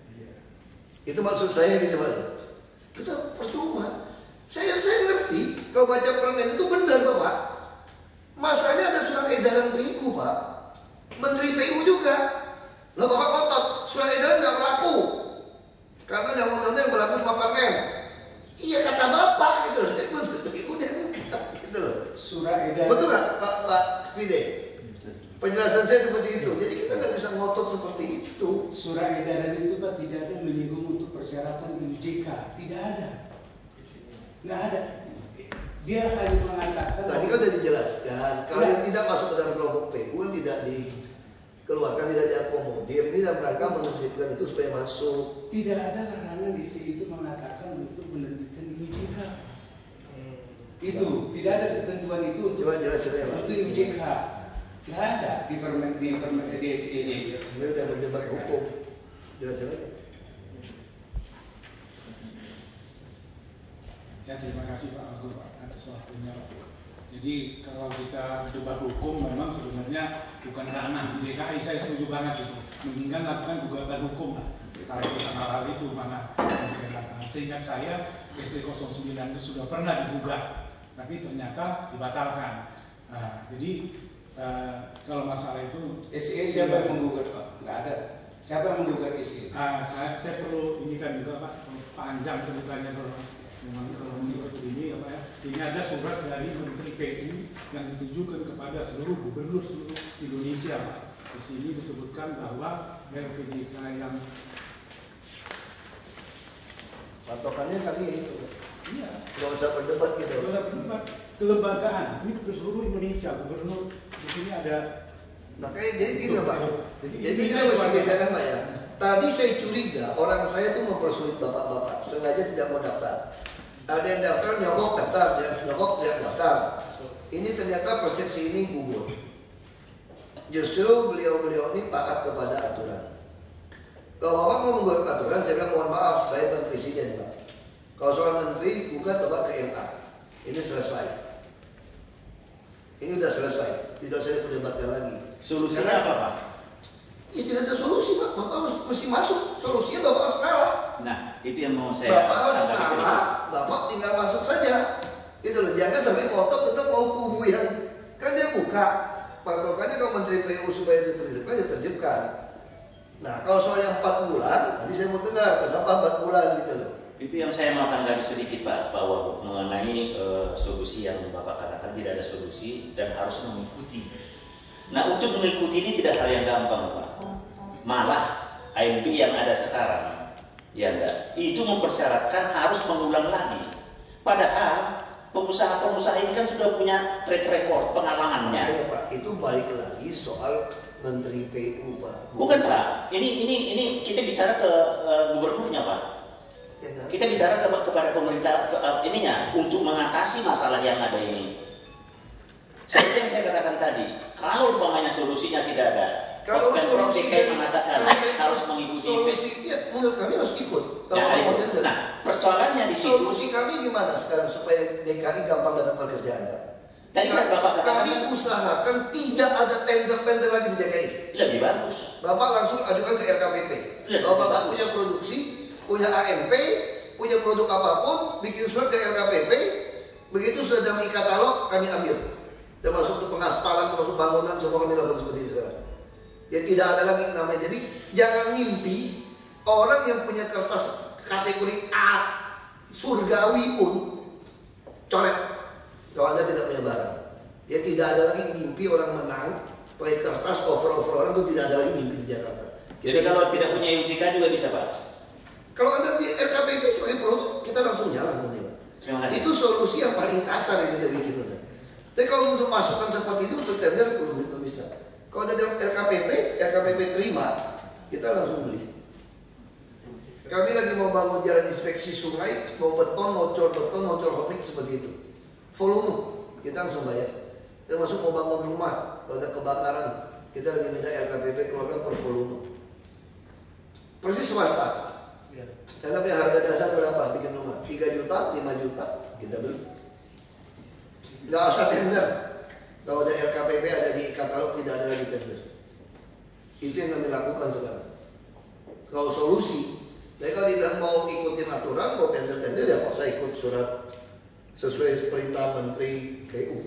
Itu maksud saya gitu Pak. Kita percuma. Saya saya ngerti kalau baca permen itu benar Bapak. Masalahnya ada surat edaran P U Pak. Menteri P U juga. Lah Bapak kotot, surat edaran nggak berlaku. Karena yang undang-undang yang berlaku cuma permen. Iya kata Bapak gitu loh. Tapi Menteri P U dia enggak gitu loh. Surat edaran. Betul nggak Pak Pak Fide? Penjelasan saya seperti itu. Jadi kita nggak bisa ngotot seperti itu. Surat edaran itu Pak tidak ada menyinggung untuk persyaratan I U J K. Tidak ada. Nggak ada. Dia hanya mengatakan. Tadi kan sudah dijelaskan. Kalau yang tidak masuk ke dalam kelompok P U yang tidak dikeluarkan, tidak diakomodir, ini dalam rangka menertibkan itu supaya masuk. Tidak ada larangan di sini itu mengatakan untuk menerbitkan I U J K. Itu tidak ada ketentuan itu untuk Coba jelasin ya Pak. untuk I U J K. Tidak ada di permen di permen di S E D. Ini udah berdebat hukum. Jelasin aja. Ya, terima kasih Pak Wagub atas waktunya Pak. Jadi kalau kita debat hukum memang sebenarnya bukan ranah D K I, saya setuju banget itu. Mendingan lakukan gugatan hukum lah. Kalau kita hal itu mana sehingga saya S D nol sembilan itu sudah pernah digugat, tapi ternyata dibatalkan. Nah, jadi uh, kalau masalah itu S E siapa yang menggugat Pak? Nggak ada. Siapa yang menggugat S E? Uh, saya, saya perlu ini kan juga Pak, panjang ceritanya kalau memang kalau menurut ini apa ya, ini ada surat dari Menteri P U yang ditujukan kepada seluruh gubernur seluruh Indonesia Pak. Di sini disebutkan bahwa R P J K yang Patokannya kami itu. iya, Nggak usah berdebat gitu. kalau berdebat kelembagaan ini ke seluruh Indonesia, gubernur di sini ada. Makanya jadi gini Pak. Jadi, Jadi ini kita kan mesti keluarga. bedakan Pak ya. Tadi saya curiga orang saya tuh mempersulit bapak-bapak, sengaja tidak mau daftar. Ada yang daftar nyogok daftar, nyogok tidak daftar. Ini ternyata persepsi ini gugur. Justru beliau-beliau ini taat kepada aturan. Kalau bapak mau membuat aturan, saya bilang mohon maaf, saya bukan presiden Pak. Kalau soal menteri, gugat Bapak ke M A. Ini selesai. Ini udah selesai. Tidak usah diperdebatkan lagi. Solusinya Karena, apa, Pak? Ya tidak ada solusi, Pak. Bapak mesti masuk. Solusinya Bapak harus kalah. Nah, itu yang mau saya Bapak harus tanggapi sedikit. kalah. Bapak tinggal masuk saja. Itu loh. Jangan sampai ngotot tetap mau kubu yang kan dia buka. Patokannya kalau Menteri P U supaya diterjemkan, ya terjemkan. Nah, kalau soal yang empat bulan, nanti saya mau dengar kenapa empat bulan gitu loh. Itu yang saya mau tanggapi sedikit Pak, bahwa mengenai uh, solusi yang Bapak katakan tidak ada solusi dan harus mengikuti. Nah, untuk mengikuti ini tidak hal yang gampang Pak. Malah A M P yang ada sekarang, ya enggak, itu mempersyaratkan harus mengulang lagi. Padahal pengusaha-pengusaha ini kan sudah punya track record pengalamannya. Ya, Pak, itu balik lagi soal Menteri P U Pak. Bukan Pak, ini ini ini kita bicara ke uh, gubernurnya Pak. Ya, kan? Kita bicara ke, kepada pemerintah ke, uh, ininya untuk mengatasi masalah yang ada ini. Seperti yang saya katakan tadi, kalau umpamanya solusinya tidak ada, kalau Pemprov solusi D K I mengatakan harus mengikuti solusi, ya, menurut kami harus ikut. Kalau nah, mau itu. tender. Nah, persoalannya di situ. Solusi kami gimana sekarang supaya D K I gampang dapat pekerjaan Pak? Tadi kan Bapak katakan kami usahakan tidak ada tender-tender lagi di D K I. lebih bagus. Bapak langsung ajukan ke R K P P. Lebih Kalau Bapak bagus. punya produksi, punya A M P, punya produk apapun, bikin surat ke R K P P. Begitu sudah dalam e-katalog, kami ambil. Termasuk untuk pengaspalan, termasuk bangunan, semua kami lakukan seperti itu sekarang. Ya tidak ada lagi namanya. Jadi jangan mimpi orang yang punya kertas kategori A surgawi pun coret kalau Anda tidak punya barang. Ya tidak ada lagi mimpi orang menang pakai kertas over-over orang itu tidak ada lagi mimpi di Jakarta. Jadi Kita kalau tidak punya U J K juga bisa Pak. kalau Anda di R K P P sebagai produk kita langsung jalan nanti Pak. Terima kasih. Itu solusi yang paling kasar yang kita bikin udah. Tapi kalau untuk masukan seperti itu untuk tender belum itu bisa. Kalau ada R K P P, R K P P terima, kita langsung beli. Kami lagi mau bangun jalan inspeksi sungai, mau beton, mau cor beton, mau cor hotmix seperti itu. Volume, kita langsung bayar. Termasuk mau bangun rumah, kalau ada kebakaran, kita lagi minta R K P P keluarkan per volume. Persis swasta. Karena punya harga dasar berapa bikin rumah? tiga juta, lima juta, kita beli. Nggak usah tender. Kalau ada R K P P ada di katalog, tidak ada lagi tender. Itu yang kami lakukan sekarang. Kalau solusi, tapi kalau tidak mau ikutin aturan, mau tender-tender ya paksa ikut surat sesuai perintah Menteri P U.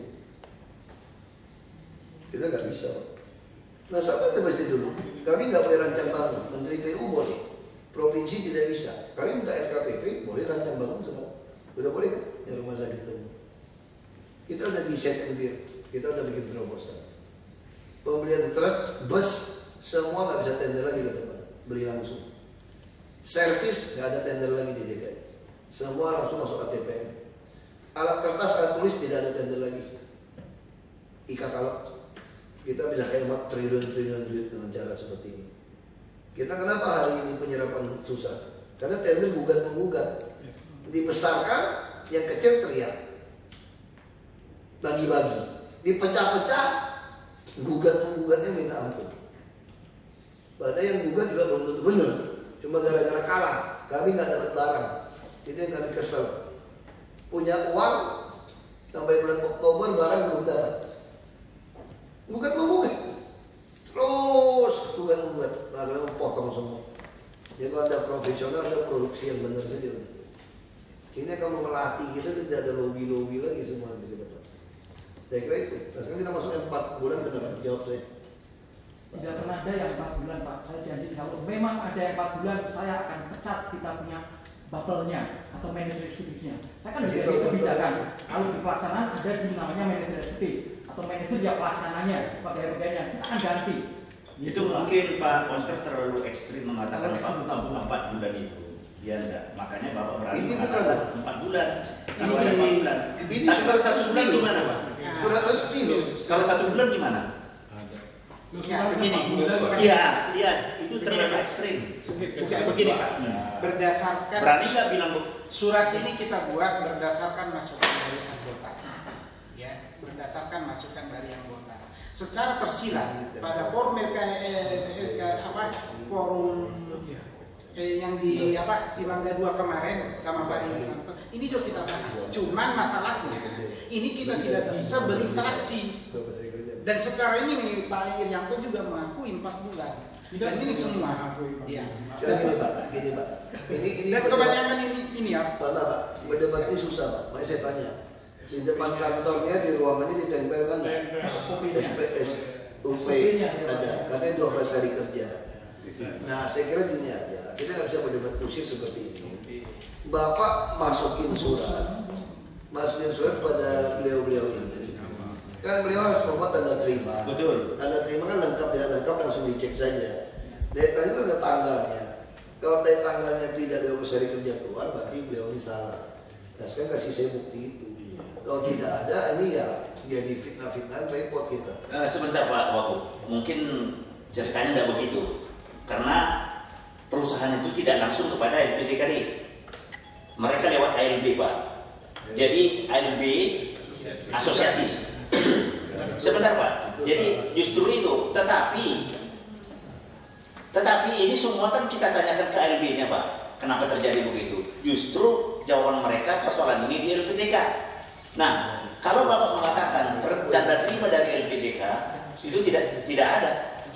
Kita nggak bisa. Nah sama seperti dulu. Kami nggak boleh rancang bangun. Menteri P U boleh. Provinsi tidak bisa. Kami minta R K P P boleh rancang bangun sekarang. Udah boleh kan? Yang rumah sakit itu. Kita udah desain and build. Kita udah bikin terobosan. Pembelian truk, bus, semua nggak bisa tender lagi ke depan. Beli langsung. Servis nggak ada tender lagi di D K I. Semua langsung masuk A T P M. Alat kertas, alat tulis tidak ada tender lagi. E-katalog. Kita bisa hemat triliun-triliun duit dengan cara seperti ini. Kita kenapa hari ini penyerapan susah? Karena tender gugat-menggugat. Dibesarkan, yang kecil teriak. Bagi-bagi. Dipecah-pecah, gugat-menggugatnya minta ampun. Padahal yang gugat juga belum tentu benar. Cuma gara-gara kalah, kami nggak dapat barang. Itu yang kami kesel. Punya uang, sampai bulan Oktober barang belum dapat. Gugat-menggugat. Terus gugat-menggugat. Nah, potong semua. Ya kalau ada profesional, ada produksi yang benar saja. Ini kalau melatih kita tidak ada lobby-lobby lagi semua di depan. Saya kira itu. Nah, sekarang kita masuk empat bulan ke depan. Jawab saya. Tidak pernah ada yang empat bulan Pak. Saya janji kalau memang ada yang empat bulan, saya akan pecat kita punya bubble-nya atau manajer eksekutifnya. Saya kan sudah ada kebijakan. Kalau di pelaksanaan ada di namanya manajer eksekutif atau manajer yang pelaksananya, pegawai-pegawainya kita akan ganti. Itu mungkin Pak Oscar terlalu ekstrim mengatakan empat bulan itu. Ya enggak, makanya Bapak berani Ini mengatakan bukan. empat bulan. Kalau Ini- ada empat bulan. ini Tapi surat kalau satu bulan resmi. gimana Pak? Surat resmi loh. Kalau satu bulan gimana? Ya, Begini, iya, iya, itu terlalu ekstrim. Begini Pak, berdasarkan berani nggak bilang surat ini kita buat berdasarkan masukan dari anggota, ya, berdasarkan masukan dari anggota. Secara tersirat pada forum L K, eh, L K apa forum eh, yang di apa di Mangga dua kemarin sama Pak Irianto, ini juga kita bahas. Cuman masalahnya ini kita tidak bisa berinteraksi. Dan secara ini nih, Pak Irianto juga mengakui empat bulan. Dan ini semua. Iya. Sekarang gini Pak, gini Pak. Ini ini Dan kebanyakan ini ini ya. Pak, Pak, Pak, berdebat ini susah Pak. Makanya saya tanya. Di depan kantornya di ruangannya ditempelkan S P S U P ada, katanya dua belas hari kerja. Nah, saya kira gini aja. Kita nggak bisa berdebat kusir seperti ini. Bapak masukin surat, masukin surat pada beliau-beliau ini. Kan beliau harus membuat tanda terima. Betul. Tanda terima kan lengkap, tidak lengkap langsung dicek saja. Dari tadi itu ada tanggalnya. Kalau dari tanggalnya tidak dua belas hari kerja keluar, berarti beliau ini salah. Nah sekarang kasih saya bukti itu. Kalau tidak ada, ini ya jadi fitnah-fitnah repot kita. Uh, sebentar Pak Wagub, mungkin ceritanya tidak begitu. Karena perusahaan itu tidak langsung kepada L P J K D. Mereka lewat A L B Pak. Jadi A L B asosiasi. Sebentar Pak, jadi justru itu, tetapi tetapi ini semua kan kita tanyakan ke A L B-nya Pak, kenapa terjadi begitu? Justru jawaban mereka persoalan ini di L P J K. Nah, kalau Bapak mengatakan tanda terima dari L P J K itu tidak tidak ada.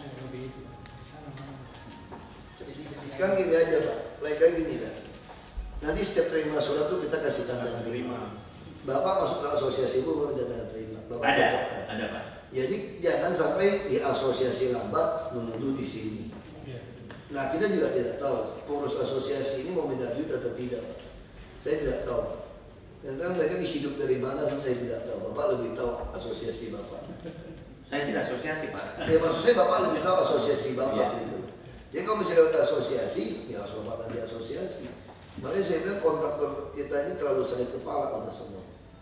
Sekarang gini aja Pak, like kayak gini kan. Nanti setiap terima surat tuh kita kasih tanda terima. Bapak masuk ke asosiasi itu baru ada tanda terima. Bapak Ada, tetapkan. ada Pak. Jadi jangan sampai di asosiasi lambat menuduh di sini. Nah kita juga tidak tahu pengurus asosiasi ini mau minta duit atau tidak. Saya tidak tahu. Dan kan mereka hidup dari mana pun saya tidak tahu. Bapak lebih tahu asosiasi Bapak. Saya tidak asosiasi Pak. Ya maksud saya Bapak lebih tahu asosiasi Bapak Ya. itu. Jadi kalau misalnya ada asosiasi, ya harus Bapak nanti asosiasi. Makanya saya bilang kontraktor kita ini terlalu sakit kepala udah semua.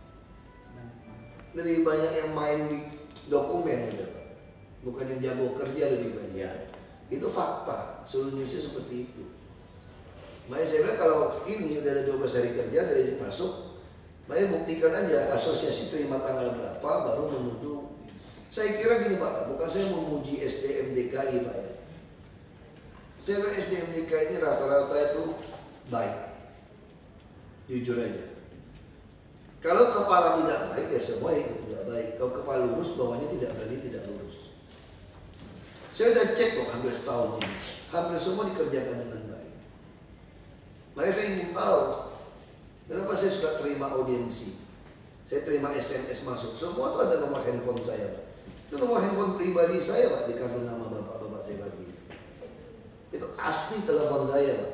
Lebih banyak yang main di dokumen gitu, bukan yang jago kerja lebih banyak. Ya. Itu fakta, seluruh Indonesia seperti itu. Makanya saya bilang kalau ini udah ada dua belas hari kerja dari masuk, makanya buktikan aja asosiasi terima tanggal berapa baru menuduh. Saya kira gini Pak, bukan saya memuji S D M D K I Pak ya. Saya bilang S D M D K I ini rata-rata itu baik, jujur aja. Kalau kepala tidak baik ya semua itu tidak baik. Kalau kepala lurus bawahnya tidak berani tidak lurus. Saya sudah cek kok hampir setahun ini, hampir semua dikerjakan dengan baik. Makanya saya ingin tahu kenapa saya suka terima audiensi. Saya terima S M S masuk, semua itu ada nomor handphone saya Pak. Itu nomor handphone pribadi saya Pak, di kartu nama bapak-bapak saya bagi. Itu asli telepon saya Pak.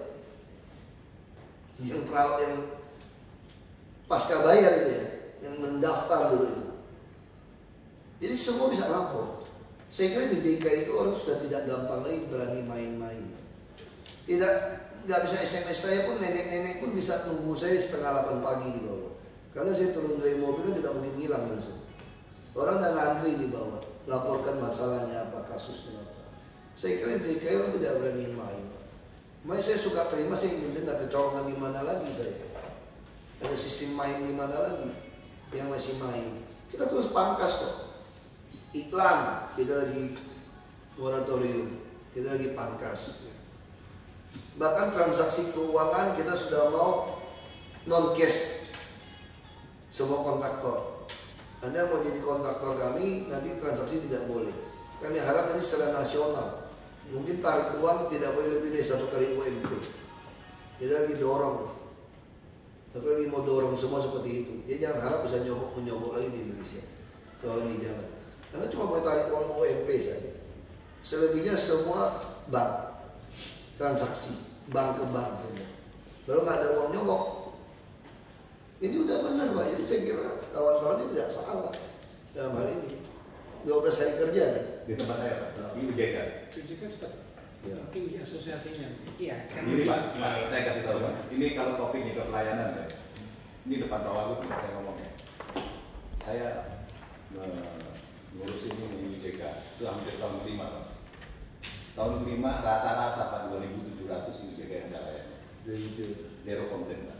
Yang perawat yang pasca bayar itu ya, yang mendaftar dulu itu. Jadi semua bisa lapor. Saya kira di D K I itu orang sudah tidak gampang lagi berani main-main. Tidak, nggak bisa S M S saya pun, nenek-nenek pun bisa tunggu saya setengah delapan pagi di bawah. Karena saya turun dari mobilnya tidak mungkin hilang langsung. Orang udah ngantri di bawah, laporkan masalahnya apa, kasusnya apa. Saya kira di D K I orang tidak berani main. Makanya saya suka terima, saya ingin dengar kecolongan di mana lagi saya. Ada sistem main di mana lagi yang masih main. Kita terus pangkas kok. Iklan kita lagi moratorium, kita lagi pangkas. Bahkan transaksi keuangan kita sudah mau non cash semua kontraktor. Anda mau jadi kontraktor kami nanti transaksi tidak boleh. Kami harap ini secara nasional. Mungkin tarik uang tidak boleh lebih dari satu kali U M P. Kita lagi dorong. Tapi lagi mau dorong semua seperti itu. Dia jangan harap bisa nyogok menyogok lagi di Indonesia. Kalau ini jangan. Karena cuma boleh tarik uang U M P saja. Selebihnya semua bank transaksi, bank ke bank semua. Kalau nggak ada uang nyogok, ini udah benar Pak. Jadi saya kira kawan-kawannya tidak salah dalam hal ini. dua belas hari kerja kan? Di tempat saya Pak, Nah. di U J K. U J K sudah Ya. mungkin di asosiasinya. Iya, kan. Ini Pak, Pak, saya kasih tahu Pak. Ini kalau topiknya ke pelayanan Pak. Ini depan Pak Wagub saya ngomongnya. Saya ngurus ini di U J K itu hampir tahun kelima Pak. Tahun kelima rata-rata Pak dua ribu tujuh ratus U J K yang saya layani. Zero komplain Pak.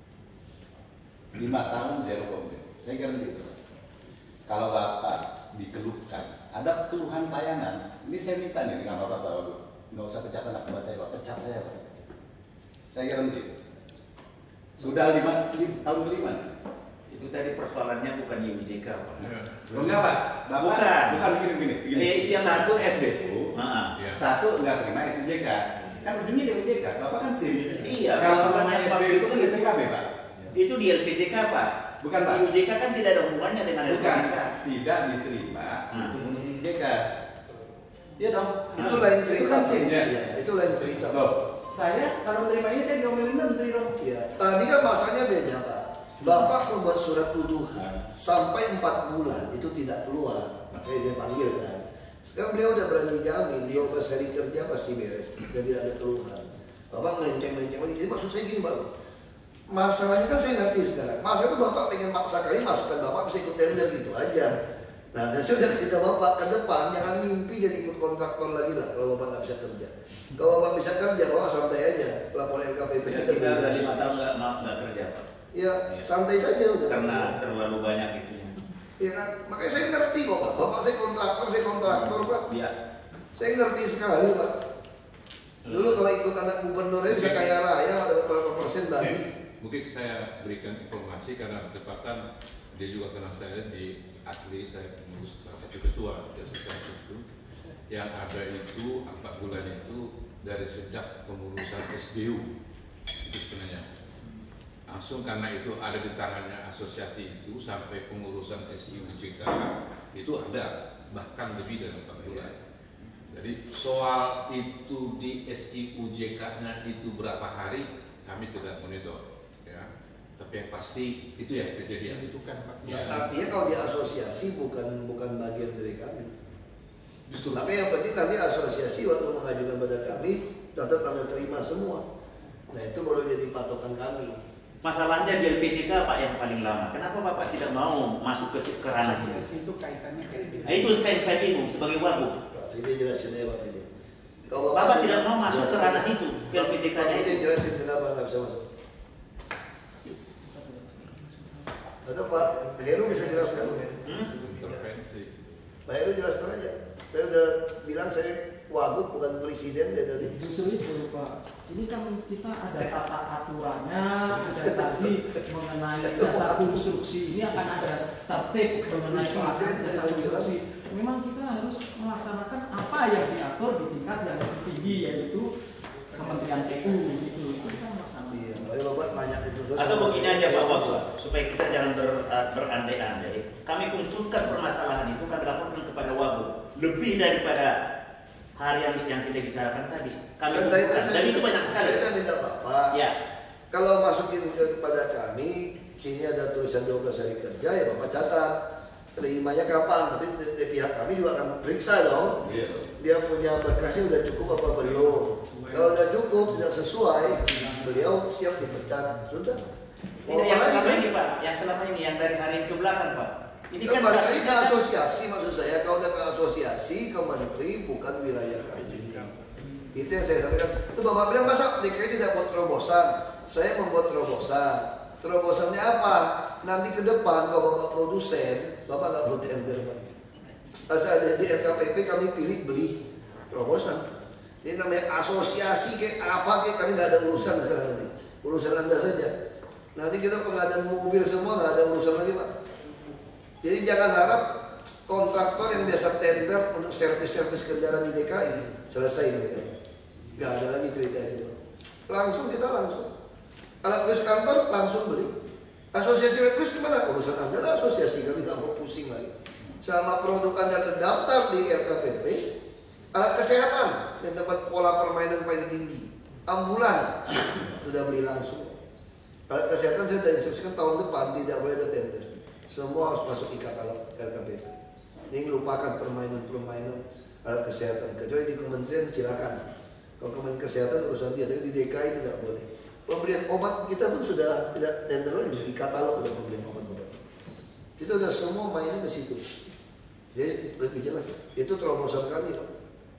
Lima tahun zero komplain. Saya kira gitu Pak. Kalau Bapak dikeluhkan, ada keluhan layanan, ini saya minta nih dengan Bapak Pak Wagub. Nggak usah pecat anak buah saya Pak, pecat saya Pak. Saya garanti. Sudah lima, lima tahun kelima. Itu tadi persoalannya bukan I U J K, Pak. Oh, enggak, Pak. Bapak, Bukan. Bukan gini gini. gini. Eh, itu yang- Satu S B U, Nah, satu enggak terima S U J K. Kan ujungnya di U J K. Bapak kan SIM. Iya, Kalau persoalannya namanya S B U itu kan di P K B, Pak. itu di L P J K, Pak. Bukan, Pak. I U J K kan tidak ada hubungannya dengan L P Bukan, J K. tidak diterima Hmm. untuk mengisi U J K. Iya dong. Itu lain cerita. Itu kan SIM ya. Iya, itu lain cerita. Loh, saya kalau terima ini saya diomelin menteri dong. Iya, tadi kan masanya beda, Pak. Bapak membuat surat tuduhan sampai empat bulan itu tidak keluar, makanya dia panggil kan. Sekarang beliau udah berani jamin, dua belas hari kerja pasti beres, jadi tidak ada keluhan. Bapak melenceng-melenceng lagi, jadi maksud saya gini, Pak. Masalahnya kan saya ngerti sekarang. Masa itu Bapak pengen maksa kali masukkan Bapak bisa ikut tender gitu aja. Nah, dan sudah kita Bapak ke depan jangan mimpi jadi ikut kontraktor lagi lah kalau Bapak nggak bisa kerja. Kalau Bapak bisa kerja, Bapak santai aja. Lapor L K P P Ya, kita udah lima tahun nggak nggak kerja, Pak. Ya, santai saja udah. Karena terlalu banyak itu. Iya kan? Makanya saya ngerti kok, Pak. Bapak saya kontraktor, saya kontraktor, Pak. Iya. Saya ngerti sekali, Pak. Dulu kalau ikut anak gubernurnya bisa kaya raya, ada berapa persen bagi. Mungkin saya berikan informasi karena bertepatan dia juga kenal saya di Atli, saya mengurus salah satu ketua di asosiasi itu. Yang ada itu empat bulan itu dari sejak pengurusan S B U itu sebenarnya. Langsung karena itu ada di tangannya asosiasi itu sampai pengurusan S I U J K itu ada bahkan lebih dari empat bulan. Jadi soal itu di S I U J K-nya itu berapa hari kami tidak monitor, ya. Tapi yang pasti itu ya kejadian. Itu kan Pak. Ya. Artinya kalau di asosiasi bukan bukan bagian dari kami. Justru makanya yang penting nanti asosiasi waktu mengajukan pada kami tanda tanda terima semua. Nah itu baru jadi patokan kami. Masalahnya di L P J K, Pak, yang paling lama. Kenapa Bapak tidak mau masuk ke ke ranah itu? Itu kaitannya kayak Nah, itu saya saya bingung sebagai wagub. Pak Fide jelasin aja Pak Fide. Kalau Bapak tidak mau masuk ke ranah itu, ke L P J K-nya Pak Fide itu. jelasin kenapa nggak bisa masuk. Atau Pak Heru bisa jelaskan? Hmm? Intervensi. Pak Heru jelaskan aja. Saya udah bilang saya wagub bukan presiden deh tadi. Justru itu Pak, ini kan kita ada tata aturannya, ada tadi mengenai jasa konstruksi, ini akan ada tertib mengenai pelaksanaan jasa konstruksi. Memang kita harus melaksanakan apa yang diatur di tingkat yang tinggi, yaitu Kementerian P U gitu. Itu kita melaksanakan. Iya, ayo Bapak nanya itu terus. Atau begini aja Pak Wagub, supaya kita jangan ber, berandai-andai. Kami kumpulkan permasalahan itu, kami laporkan kepada Wagub. Lebih daripada hari yang, yang kita bicarakan tadi. Kami Dan, tadi- kumpulkan, saya dan itu minta- banyak sekali. Saya udah minta Bapak. Ya, Kalau masukin ke- kepada kami, sini ada tulisan dua belas hari kerja, ya Bapak catat. Terimanya kapan, tapi di, di pihak kami juga akan periksa dong. Iya. Dia punya berkasnya udah cukup apa belum. Kalau udah cukup, tidak sesuai, beliau siap dipecat. Sudah. Mau tidak yang apa lagi selama kan? ini Pak, yang selama ini, yang dari hari ke belakang Pak. Ini Kan balik lagi kasusnya ke kan- asosiasi, maksud saya kalau udah ke asosiasi, ke menteri, bukan wilayah kami. Itu yang saya sampaikan. Itu Bapak bilang, masa D K I tidak buat terobosan? Saya membuat terobosan. Terobosannya apa? Nanti ke depan kalau Bapak produsen, Bapak nggak perlu tender, Pak. Asal ada di L K P P kami pilih beli terobosan. Ini namanya asosiasi kayak apa kayak kami nggak ada urusan sekarang nanti. Urusan Anda saja. Nanti kita pengadaan mobil semua nggak ada urusan lagi, Pak. Jadi jangan harap kontraktor yang biasa tender untuk servis-servis kendaraan di D K I selesai mereka. Nggak ada lagi cerita itu. Langsung kita langsung. Alat tulis kantor langsung beli. Asosiasi tulis gimana? Urusan Anda lah asosiasi, kami nggak mau pusing lagi. Sama produk Anda terdaftar di L K P P, alat kesehatan yang tempat pola permainan paling tinggi, ambulan sudah beli langsung. Alat kesehatan saya sudah instruksikan tahun depan tidak boleh ada tender. Semua harus masuk I katalog L K P P. Ini lupakan permainan-permainan alat kesehatan. Kecuali di kementerian silakan. Kalau kementerian kesehatan urusan dia, tapi di D K I tidak boleh. Pembelian obat kita pun sudah tidak tender lagi di katalog, sudah pembelian obat-obat. Itu sudah semua mainnya ke situ. Jadi lebih jelas. Itu terobosan kami, Pak.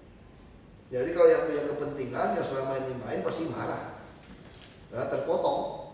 Jadi kalau yang punya kepentingan yang selama ini main pasti marah, nah, terpotong.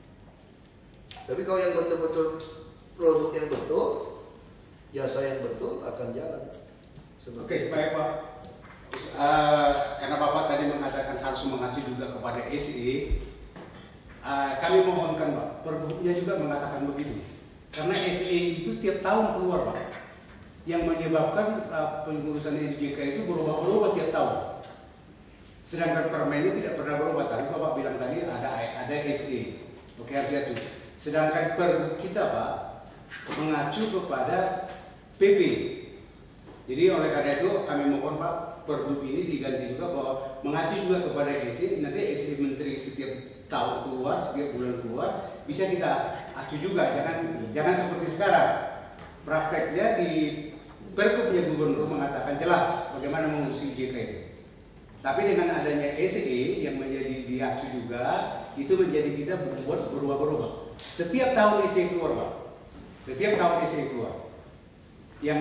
Tapi kalau yang betul-betul produk yang betul, jasa yang betul akan jalan. Oke, baik Pak. uh, karena Bapak tadi mengatakan harus mengacu juga kepada S E, uh, kami mohonkan Pak, Pergubnya juga mengatakan begitu. Karena S E itu tiap tahun keluar Pak, yang menyebabkan uh, pengurusan S J K itu berubah-ubah tiap tahun. Sedangkan permennya tidak pernah berubah. Tadi Bapak bilang tadi ada ada S E, oke harus diacu. Sedangkan per kita Pak mengacu kepada P P. Jadi oleh karena itu kami mohon Pak, Pergub ini diganti juga bahwa mengacu juga kepada S E. Nanti S E Menteri setiap tahun keluar, setiap bulan keluar, bisa kita acu juga. Jangan jangan seperti sekarang. Prakteknya di Pergubnya Gubernur mengatakan jelas bagaimana mengurusi J K itu. Tapi dengan adanya S E yang menjadi diacu juga, itu menjadi kita membuat berubah-berubah. Setiap tahun S E keluar Pak. Setiap tahun S E keluar. Yang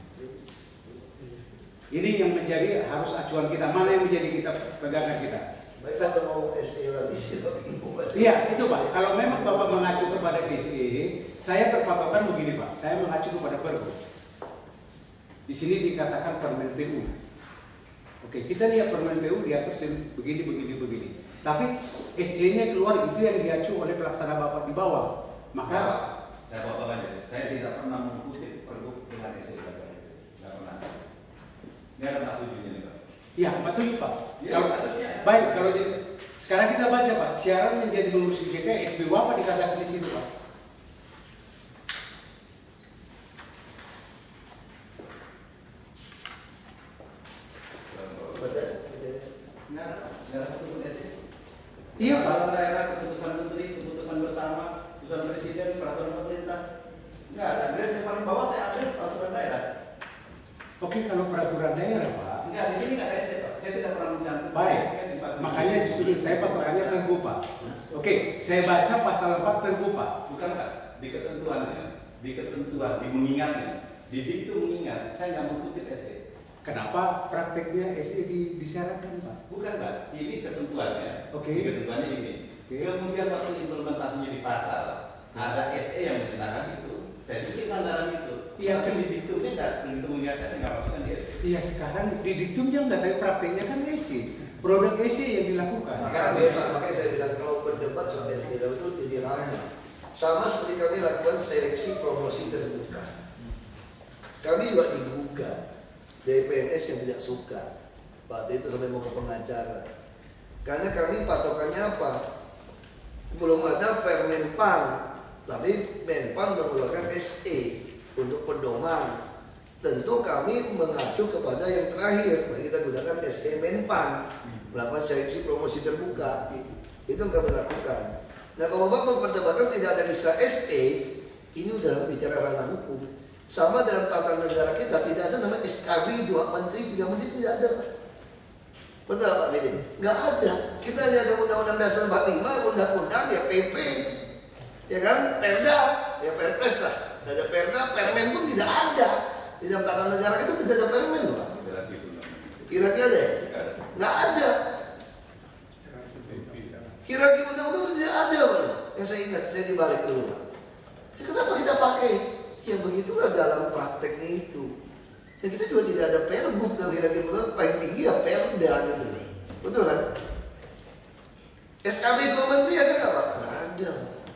ini yang menjadi harus acuan kita, mana yang menjadi kita pegangan kita. Baik, saya mau S E lagi sih, tapi bukan. Iya, itu Pak. Kalau memang Bapak mengacu kepada S E, saya berpatokan begini Pak. Saya mengacu kepada Pergub. Di sini dikatakan Permen P U. Oke, kita lihat Permen P U diatur begini, begini, begini. Tapi S E-nya keluar itu yang diacu oleh pelaksana Bapak di bawah. Maka ya, saya potong aja. Saya tidak pernah mengutip Pergub dengan S E pasal itu. Tidak pernah. Ini ada empat tujuhnya nih Pak. Iya, empat tujuh Pak. Ya, kalau, ya. Baik, kalau di, sekarang kita baca Pak, syarat menjadi pengurus J K S B U apa dikatakan di situ Pak? Iya, peraturan daerah, keputusan menteri, keputusan bersama, keputusan presiden, peraturan pemerintah. Enggak ada. Grade yang paling bawah saya ambil peraturan daerah. Oke, kalau peraturan daerah Pak. Enggak, di sini nggak ada S E Pak. Saya tidak pernah mencantum. Baik. Makanya justru saya patokannya Pergub Pak. Oke, saya baca pasal empat Pergub Pak. Bukan Pak, di ketentuannya, di ketentuan, di mengingatnya, di diktum mengingat, saya nggak mengutip S E. Kenapa prakteknya S E disyaratkan Pak? Bukan Pak, ini ketentuannya. Oke. Ini ketentuannya ini. Oke. Kemudian waktu implementasinya di pasal, ada S E yang menyatakan itu. Saya bikin sandaran itu. Iya, Tapi di diktumnya nggak, diktum mengingatnya saya nggak masukkan di S E. Iya, sekarang di diktumnya nggak, tapi prakteknya kan S E. Produk S E yang dilakukan. Sekarang beda, makanya saya bilang kalau berdebat soal S E itu jadi ramai. Sama seperti kami lakukan seleksi promosi terbuka. Kami juga digugat D P N S yang tidak suka. Waktu itu sampai mau ke pengacara. Karena kami patokannya apa? Belum ada Permenpan, tapi Menpan mengeluarkan S E untuk pedoman. Tentu kami mengacu kepada yang terakhir. Nah, kita gunakan S E Menpan, melakukan seleksi promosi terbuka. Itu yang kami lakukan. Nah, kalau Bapak memperdebatkan tidak ada istilah S E, ini udah bicara ranah hukum. Sama dalam tata negara kita tidak ada namanya S K B dua menteri, tiga menteri, tidak ada Pak. Betul Pak Bidin? Nggak ada. Kita hanya ada Undang-Undang Dasar empat puluh lima, Undang-Undang ya P P, ya kan, Perda, ya Perpres lah. Tidak ada Perda, Permen pun tidak ada. Di dalam tata negara itu tidak ada Permen Pak. Kira-kira ada ya? Nggak ada. Hierarki undang-undang tidak ada Pak. Yang saya ingat, saya dibalik dulu Pak. Ya, kenapa kita pakai? Ya begitulah dalam prakteknya itu. Dan kita juga tidak ada Pergub dalam hierarki undang-undang, paling tinggi ya Perda gitu. Betul kan? S K B dua menteri ada nggak Pak? Nggak ada.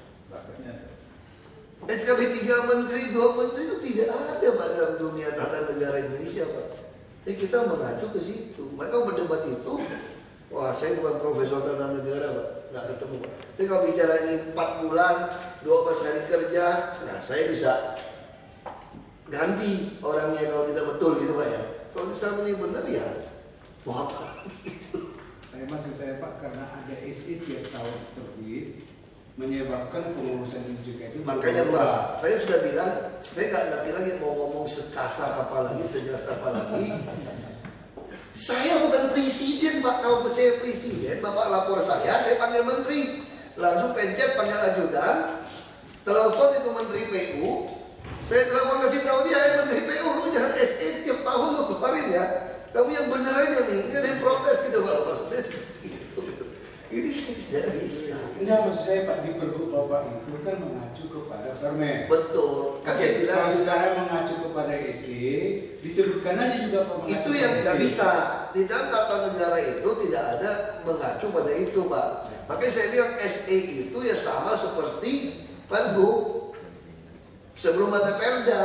S K B tiga menteri, dua menteri itu tidak ada Pak dalam dunia tata negara Indonesia Pak. Jadi kita mengacu ke situ. Maka berdebat itu, wah saya bukan profesor tata negara Pak, nggak ketemu Pak. Tapi kalau bicara ini empat bulan, dua belas hari kerja, nah saya bisa ganti orangnya kalau tidak betul gitu Pak ya. Kalau misalnya ini benar ya, mau apa? Saya maksud saya Pak, karena ada S E tiap tahun terbit, menyebabkan pengurusan juga itu. Makanya Pak, saya sudah bilang, saya nggak ngerti lagi mau ngomong sekasar apa lagi, sejelas apa lagi. Saya bukan presiden Pak, kalau saya presiden, Bapak lapor saya, saya panggil menteri, langsung pencet panggil ajudan, telepon itu menteri P U. Saya telepon kasih tahu dia, ya menteri P U, lu jangan S E tiap tahun lu keluarin ya. Kamu yang bener aja nih, ini ada yang protes gitu Pak. Maksud saya seperti itu. Ini saya tidak bisa. Enggak, maksud saya Pak, di Pergub Bapak itu kan mengacu kepada Permen. Betul. Kan saya bilang kalau sekarang mengacu kepada S E, disebutkan aja juga Pak. Itu yang nggak bisa. di dalam tata negara itu tidak ada mengacu pada itu, Pak. Makanya saya bilang S E itu ya sama seperti Pergub sebelum ada Perda.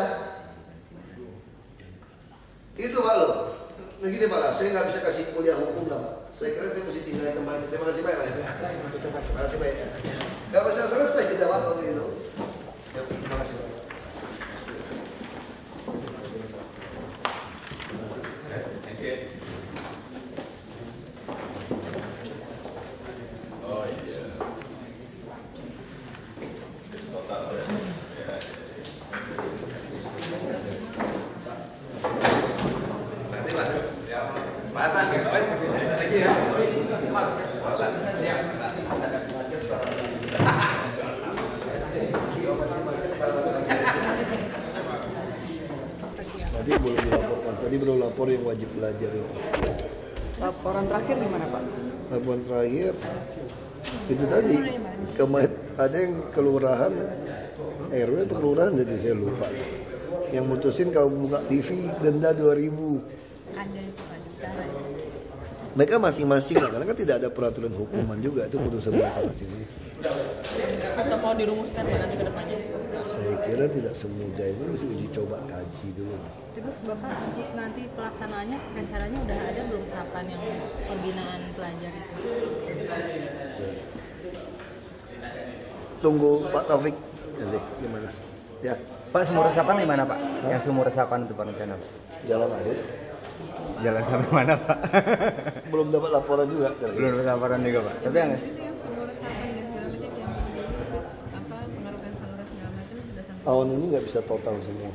Itu Pak loh. Nah gini Pak lah, saya nggak bisa kasih kuliah hukum lah Pak. Saya kira saya mesti tinggal teman. Terima kasih banyak ya. Terima kasih banyak. Gak bisa selesai kita waktu itu. Ya, terima kasih banyak. Thank you. Oh iya. Total ya. Masih lah. Ya. Mata nggak tahu masih lagi ya. Tadi belum dilaporkan, tadi belum lapor yang wajib belajar itu. Laporan terakhir gimana Pak? Laporan terakhir itu tadi kemarin ada yang kelurahan R W atau kelurahan jadi saya lupa. Yang mutusin kalau buka T V denda dua ribu. Ada itu Pak di utara. Mereka masing-masing lah, karena kan tidak ada peraturan hukuman juga, itu putusan mereka masing-masing. Atau mau dirumuskan ya nanti ke depannya? Saya kira tidak semudah itu, mesti uji coba kaji dulu. Terus Bapak uji nanti pelaksanaannya, rencananya udah ada belum kapan yang pembinaan pelajar itu? Ya. Tunggu Pak Taufik nanti gimana? Ya. Pak, sumur resapan di mana Pak? Hah? Yang sumur resapan itu Pak rencana? Jalan akhir. Jalan sampai mana Pak? Belum dapat laporan juga. Belum dapat laporan juga Pak. Tapi yang tahun ini nggak bisa total semua.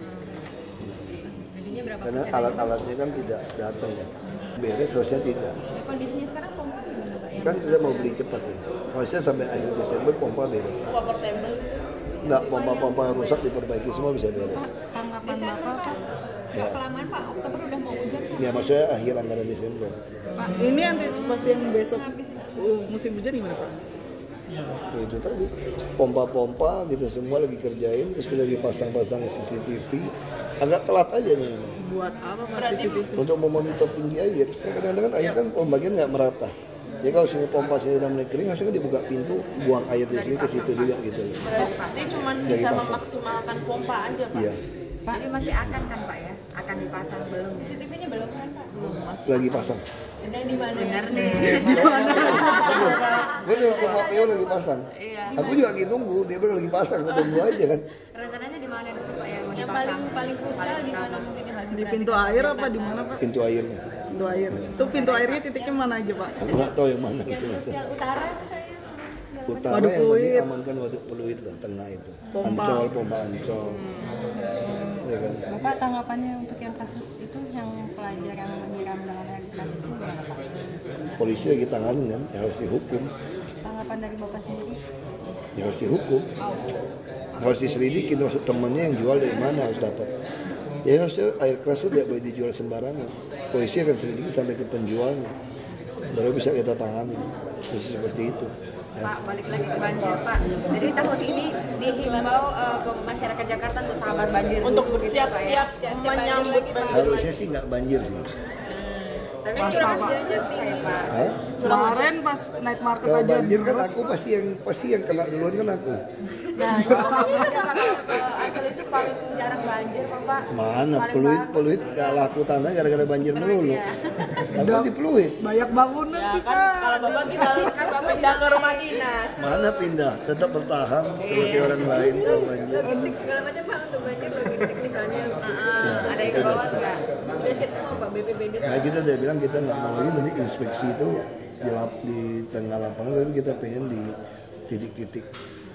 Jadinya berapa? Karena alat-alatnya kan tidak datang ya. Beres harusnya tidak. Kondisinya sekarang pompa gimana Pak? Kan kita mau beli cepat ya. Harusnya sampai akhir Desember pompa beres. Pompa portable. Nggak, pompa-pompa rusak diperbaiki semua bisa beres. Pak, tanggapan Bapak Pak? Ya. Kelamaan Pak, Oktober udah mau hujan Pak. Ya maksudnya akhir anggaran Desember. Pak, ini antisipasi yang besok uh, musim hujan gimana Pak? Ya, itu tadi pompa-pompa gitu semua lagi kerjain, terus kita lagi pasang-pasang C C T V. Agak telat aja nih memang. Buat apa Pak C C T V? Untuk memonitor tinggi air. Kadang-kadang kan air kan pembagian nggak merata. Jadi kalau sini pompa sini udah mulai kering, harusnya kan dibuka pintu, buang air di sini ke situ juga gitu. Berarti cuma bisa memaksimalkan pompa aja Pak? Iya. Pak, ini masih akan kan Pak ya? Akan dipasang belum? C C T V-nya belum kan Pak? Belum. Masih Lagi pasang. sedang di mana? Benar nih. Di mana? Gue di rumah P O lagi pasang. Iya. Aku juga lagi nunggu, dia bilang lagi pasang, aku tunggu aja kan. Rencananya di mana dulu Pak yang mau dipasang? Yang paling paling krusial di mana mungkin yang harus Di pintu air apa di mana Pak? Pintu airnya. Pintu air. Itu pintu airnya titiknya mana aja Pak? Aku nggak tahu yang mana. Yang krusial utara saya. Utara Waduk yang penting Pluit. amankan waduk Pluit lah, tengah itu. Pompa. Ancol, pompa Ancol. Ya kan? Bapak tanggapannya untuk yang kasus itu yang pelajar yang menyiram dengan air keras itu gimana Pak? Polisi lagi tanganin kan, ya harus dihukum. Tanggapan dari Bapak sendiri? Ya harus dihukum. Harus diselidikin maksud temannya yang jual dari mana harus dapat. Ya harusnya air keras itu tidak boleh dijual sembarangan. Polisi akan selidiki sampai ke penjualnya. Baru bisa kita tangani. Terus seperti itu. Ya. Pak, balik lagi ke banjir Pak. Jadi tahun ini dihimbau uh, ke masyarakat Jakarta untuk sabar banjir. Untuk bersiap-siap menyambut banjir. Harusnya sih nggak banjir sih. Tapi curah hujannya tinggi Pak. Hah? Kemarin pas night market Kalau aja. banjir kan aku pasti yang pasti yang kena duluan kan aku. Nah, Ancol itu paling jarang banjir kok Pak. Mana Paling peluit bagus. peluit gak laku tanah gara-gara banjir melulu. Aku di peluit. Banyak bangunan sih Pak. Kalau Bapak tinggal kan Bapak pindah ke rumah dinas. Mana pindah? Tetap bertahan seperti orang lain kalau banjir. Logistik segala macam Pak untuk banjir logistik misalnya uh, ada yang ke bawah nggak? Sudah siap semua Pak B P B D. Nah kita udah bilang kita nggak mau lagi nanti inspeksi itu di, lap, di tengah lapangan, tapi kita pengen di titik-titik.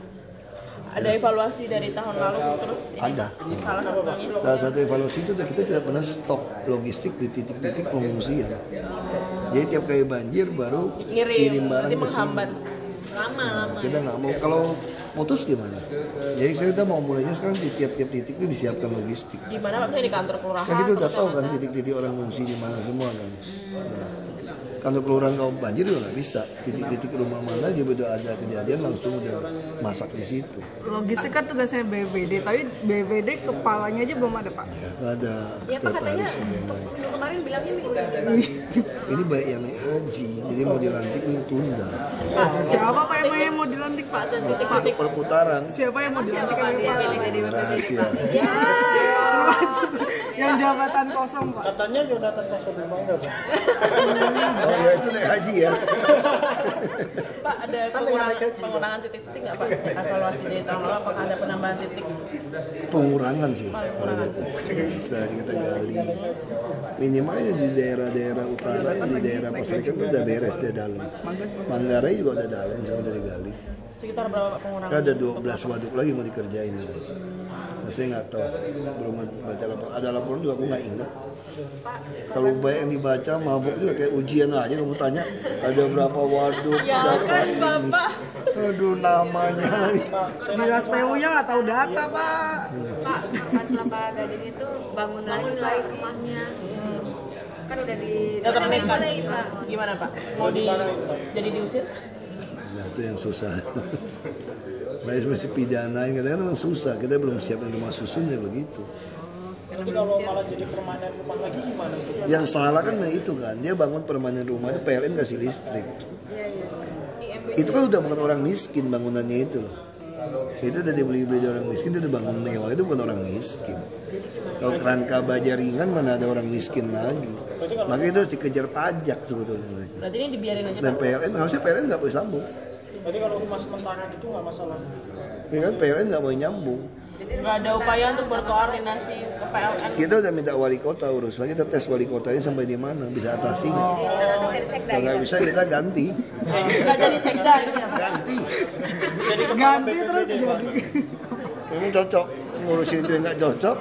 Ada evaluasi dari tahun lalu terus ini Ada. salah satunya. Salah satu evaluasi itu kita tidak pernah stok logistik di titik-titik pengungsian. Jadi tiap kali banjir baru Ngirim, kirim barang nanti ke sini. menghambat. Lama, Nah, lama. kita nggak mau. Kalau putus gimana? Jadi kita mau mulainya sekarang di tiap-tiap titik itu disiapkan logistik. Di mana Pak? Misalnya di kantor kelurahan. Nah kita udah tahu kan kecamatan. titik-titik orang ngungsi di mana semua kan. Nah, Kalau kelurahan kau banjir juga nggak bisa. Titik-titik rumah mana aja udah ada kejadian langsung udah masak di situ. Logistik kan tugasnya B B D, tapi B B D kepalanya aja belum ada Pak. Ya, ada Ya Pak katanya sekretaris ini. minggu kemarin bilangnya minggu ini. Ini baik yang naik haji, jadi mau dilantik itu tunda. Pak, siapa Pak yang yang mau dilantik Pak? Dan titik-titik Perputaran. siapa yang mau dilantik Pak? Dia pilih jadi Rahasia. Ya. yang jabatan kosong Pak. Katanya jabatan kosong memang enggak Pak. Oh ya itu naik haji ya. Pak, ada pengurangan, pengurangan titik-titik nggak Pak? Evaluasi dari tahun lalu apakah ada penambahan titik? Pengurangan sih. Bisa kita gali. Minimalnya di daerah-daerah utara, yang di daerah Pasar Ikan itu udah beres di dalam. Manggarai juga udah dalam, semua udah digali. Sekitar berapa Pak pengurangan? Ada dua belas waduk lagi mau dikerjain kan. Nah, saya nggak tahu, belum baca laporan. Ada laporan juga aku nggak ingat. Kalau banyak yang dibaca mabuk juga kayak ujian aja kamu tanya ada berapa waduk, Ya berapa kan ini. Bapak. Aduh namanya lagi. Dinas P U nya nggak tahu data Pak. Pak, Taman Kelapa Gading itu bangun lagi Pak rumahnya. Kan udah di Nggak terlihat Pak. boleh Pak. Gimana Pak? Mau di jadi diusir? Nah, itu yang susah. Mereka mesti pidanain, kadang-kadang memang susah. Kita belum siapin rumah susunnya begitu. Nanti kalau malah jadi permanen rumah lagi gimana? Yang salah kan nah itu kan, dia bangun permanen rumah itu P L N kasih listrik. Itu kan udah bukan orang miskin bangunannya itu loh. Itu udah dibeli-beli dari orang miskin, itu udah bangun mewah, itu bukan orang miskin. Kalau kerangka baja ringan mana ada orang miskin lagi. Makanya itu harus dikejar pajak sebetulnya. Berarti ini dibiarin aja Dan Pak? P L N, harusnya P L N nggak boleh sambung. Jadi kalau rumah sementara gitu nggak masalah. Ya kan P L N nggak boleh nyambung. Nggak ada upaya untuk berkoordinasi ke P L N? Kita udah minta wali kota urus, makanya kita tes wali kotanya sampai di mana, bisa atasi. Kalau nggak bisa kita ganti. Nggak jadi sekda gitu ya Pak? Ganti. Ganti terus jadi. Ini cocok ngurusin itu nggak cocok.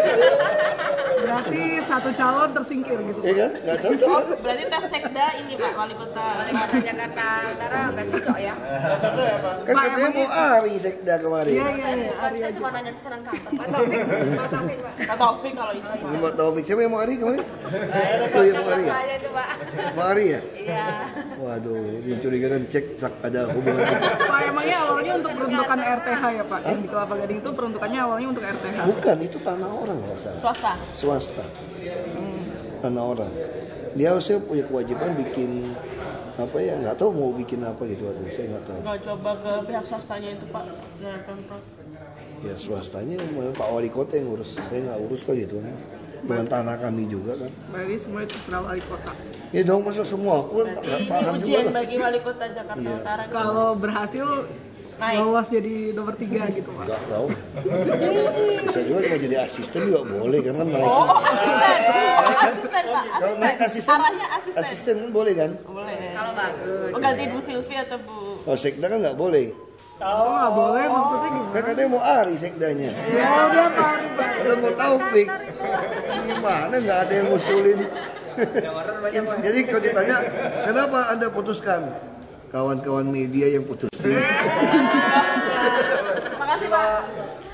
Berarti satu calon tersingkir gitu. Iya kan? Nggak cocok. Oh, berarti tes sekda ini Pak, wali kota. Wali Kota Jakarta Utara nggak cocok ya? Cocok ya Pak? Kan katanya mau Ari sekda kemarin. Iya iya iya. Bukan, saya cuma nanya pesanan kantor. Pak Taufik, Pak Taufik Pak. Pak Taufik kalau itu Pak. Ini Pak Taufik, siapa yang mau Ari kemarin? Oh iya mau Ari ya? Saya itu Pak. Mau Ari ya? Iya. Waduh, mencurigakan cek sak ada hubungan. Pak emangnya awalnya untuk peruntukan R T H ya Pak? Yang di Kelapa Gading itu peruntukannya awalnya untuk R T H. Bukan, itu tanah orang nggak salah. Swasta? Swasta. Tanah orang. Dia harusnya punya kewajiban bikin apa ya, nggak tahu mau bikin apa gitu, aduh saya nggak tahu. Nggak coba ke pihak swastanya itu Pak, dari Pemprov. Ya swastanya Pak Wali Kota yang urus, saya nggak urus lah gitu. Bukan tanah kami juga kan. Berarti semua itu terserah wali kota. Ya dong, masa semua aku nggak Ini paham juga ujian lah. bagi wali kota Jakarta Iya. Utara. Kalau berhasil Naik. lolos jadi nomor tiga gitu Pak. Nggak tahu. Bisa juga mau jadi asisten juga boleh kan kan naik. Oh, asisten. Oh, asisten Pak. Kalau naik asisten, Arahnya asisten. asisten kan boleh kan? Boleh. Kalau bagus. Oh, ganti Bu Silvi atau Bu? Kalau sekda kan nggak boleh. Oh nggak boleh maksudnya gimana? Kan katanya mau Ari sekdanya. Ya udah Pak. Kalau mau Taufik, gimana nggak ada yang ngusulin. Jadi kalau ditanya, kenapa Anda putuskan? Kawan-kawan media yang putusin. Terima kasih Pak.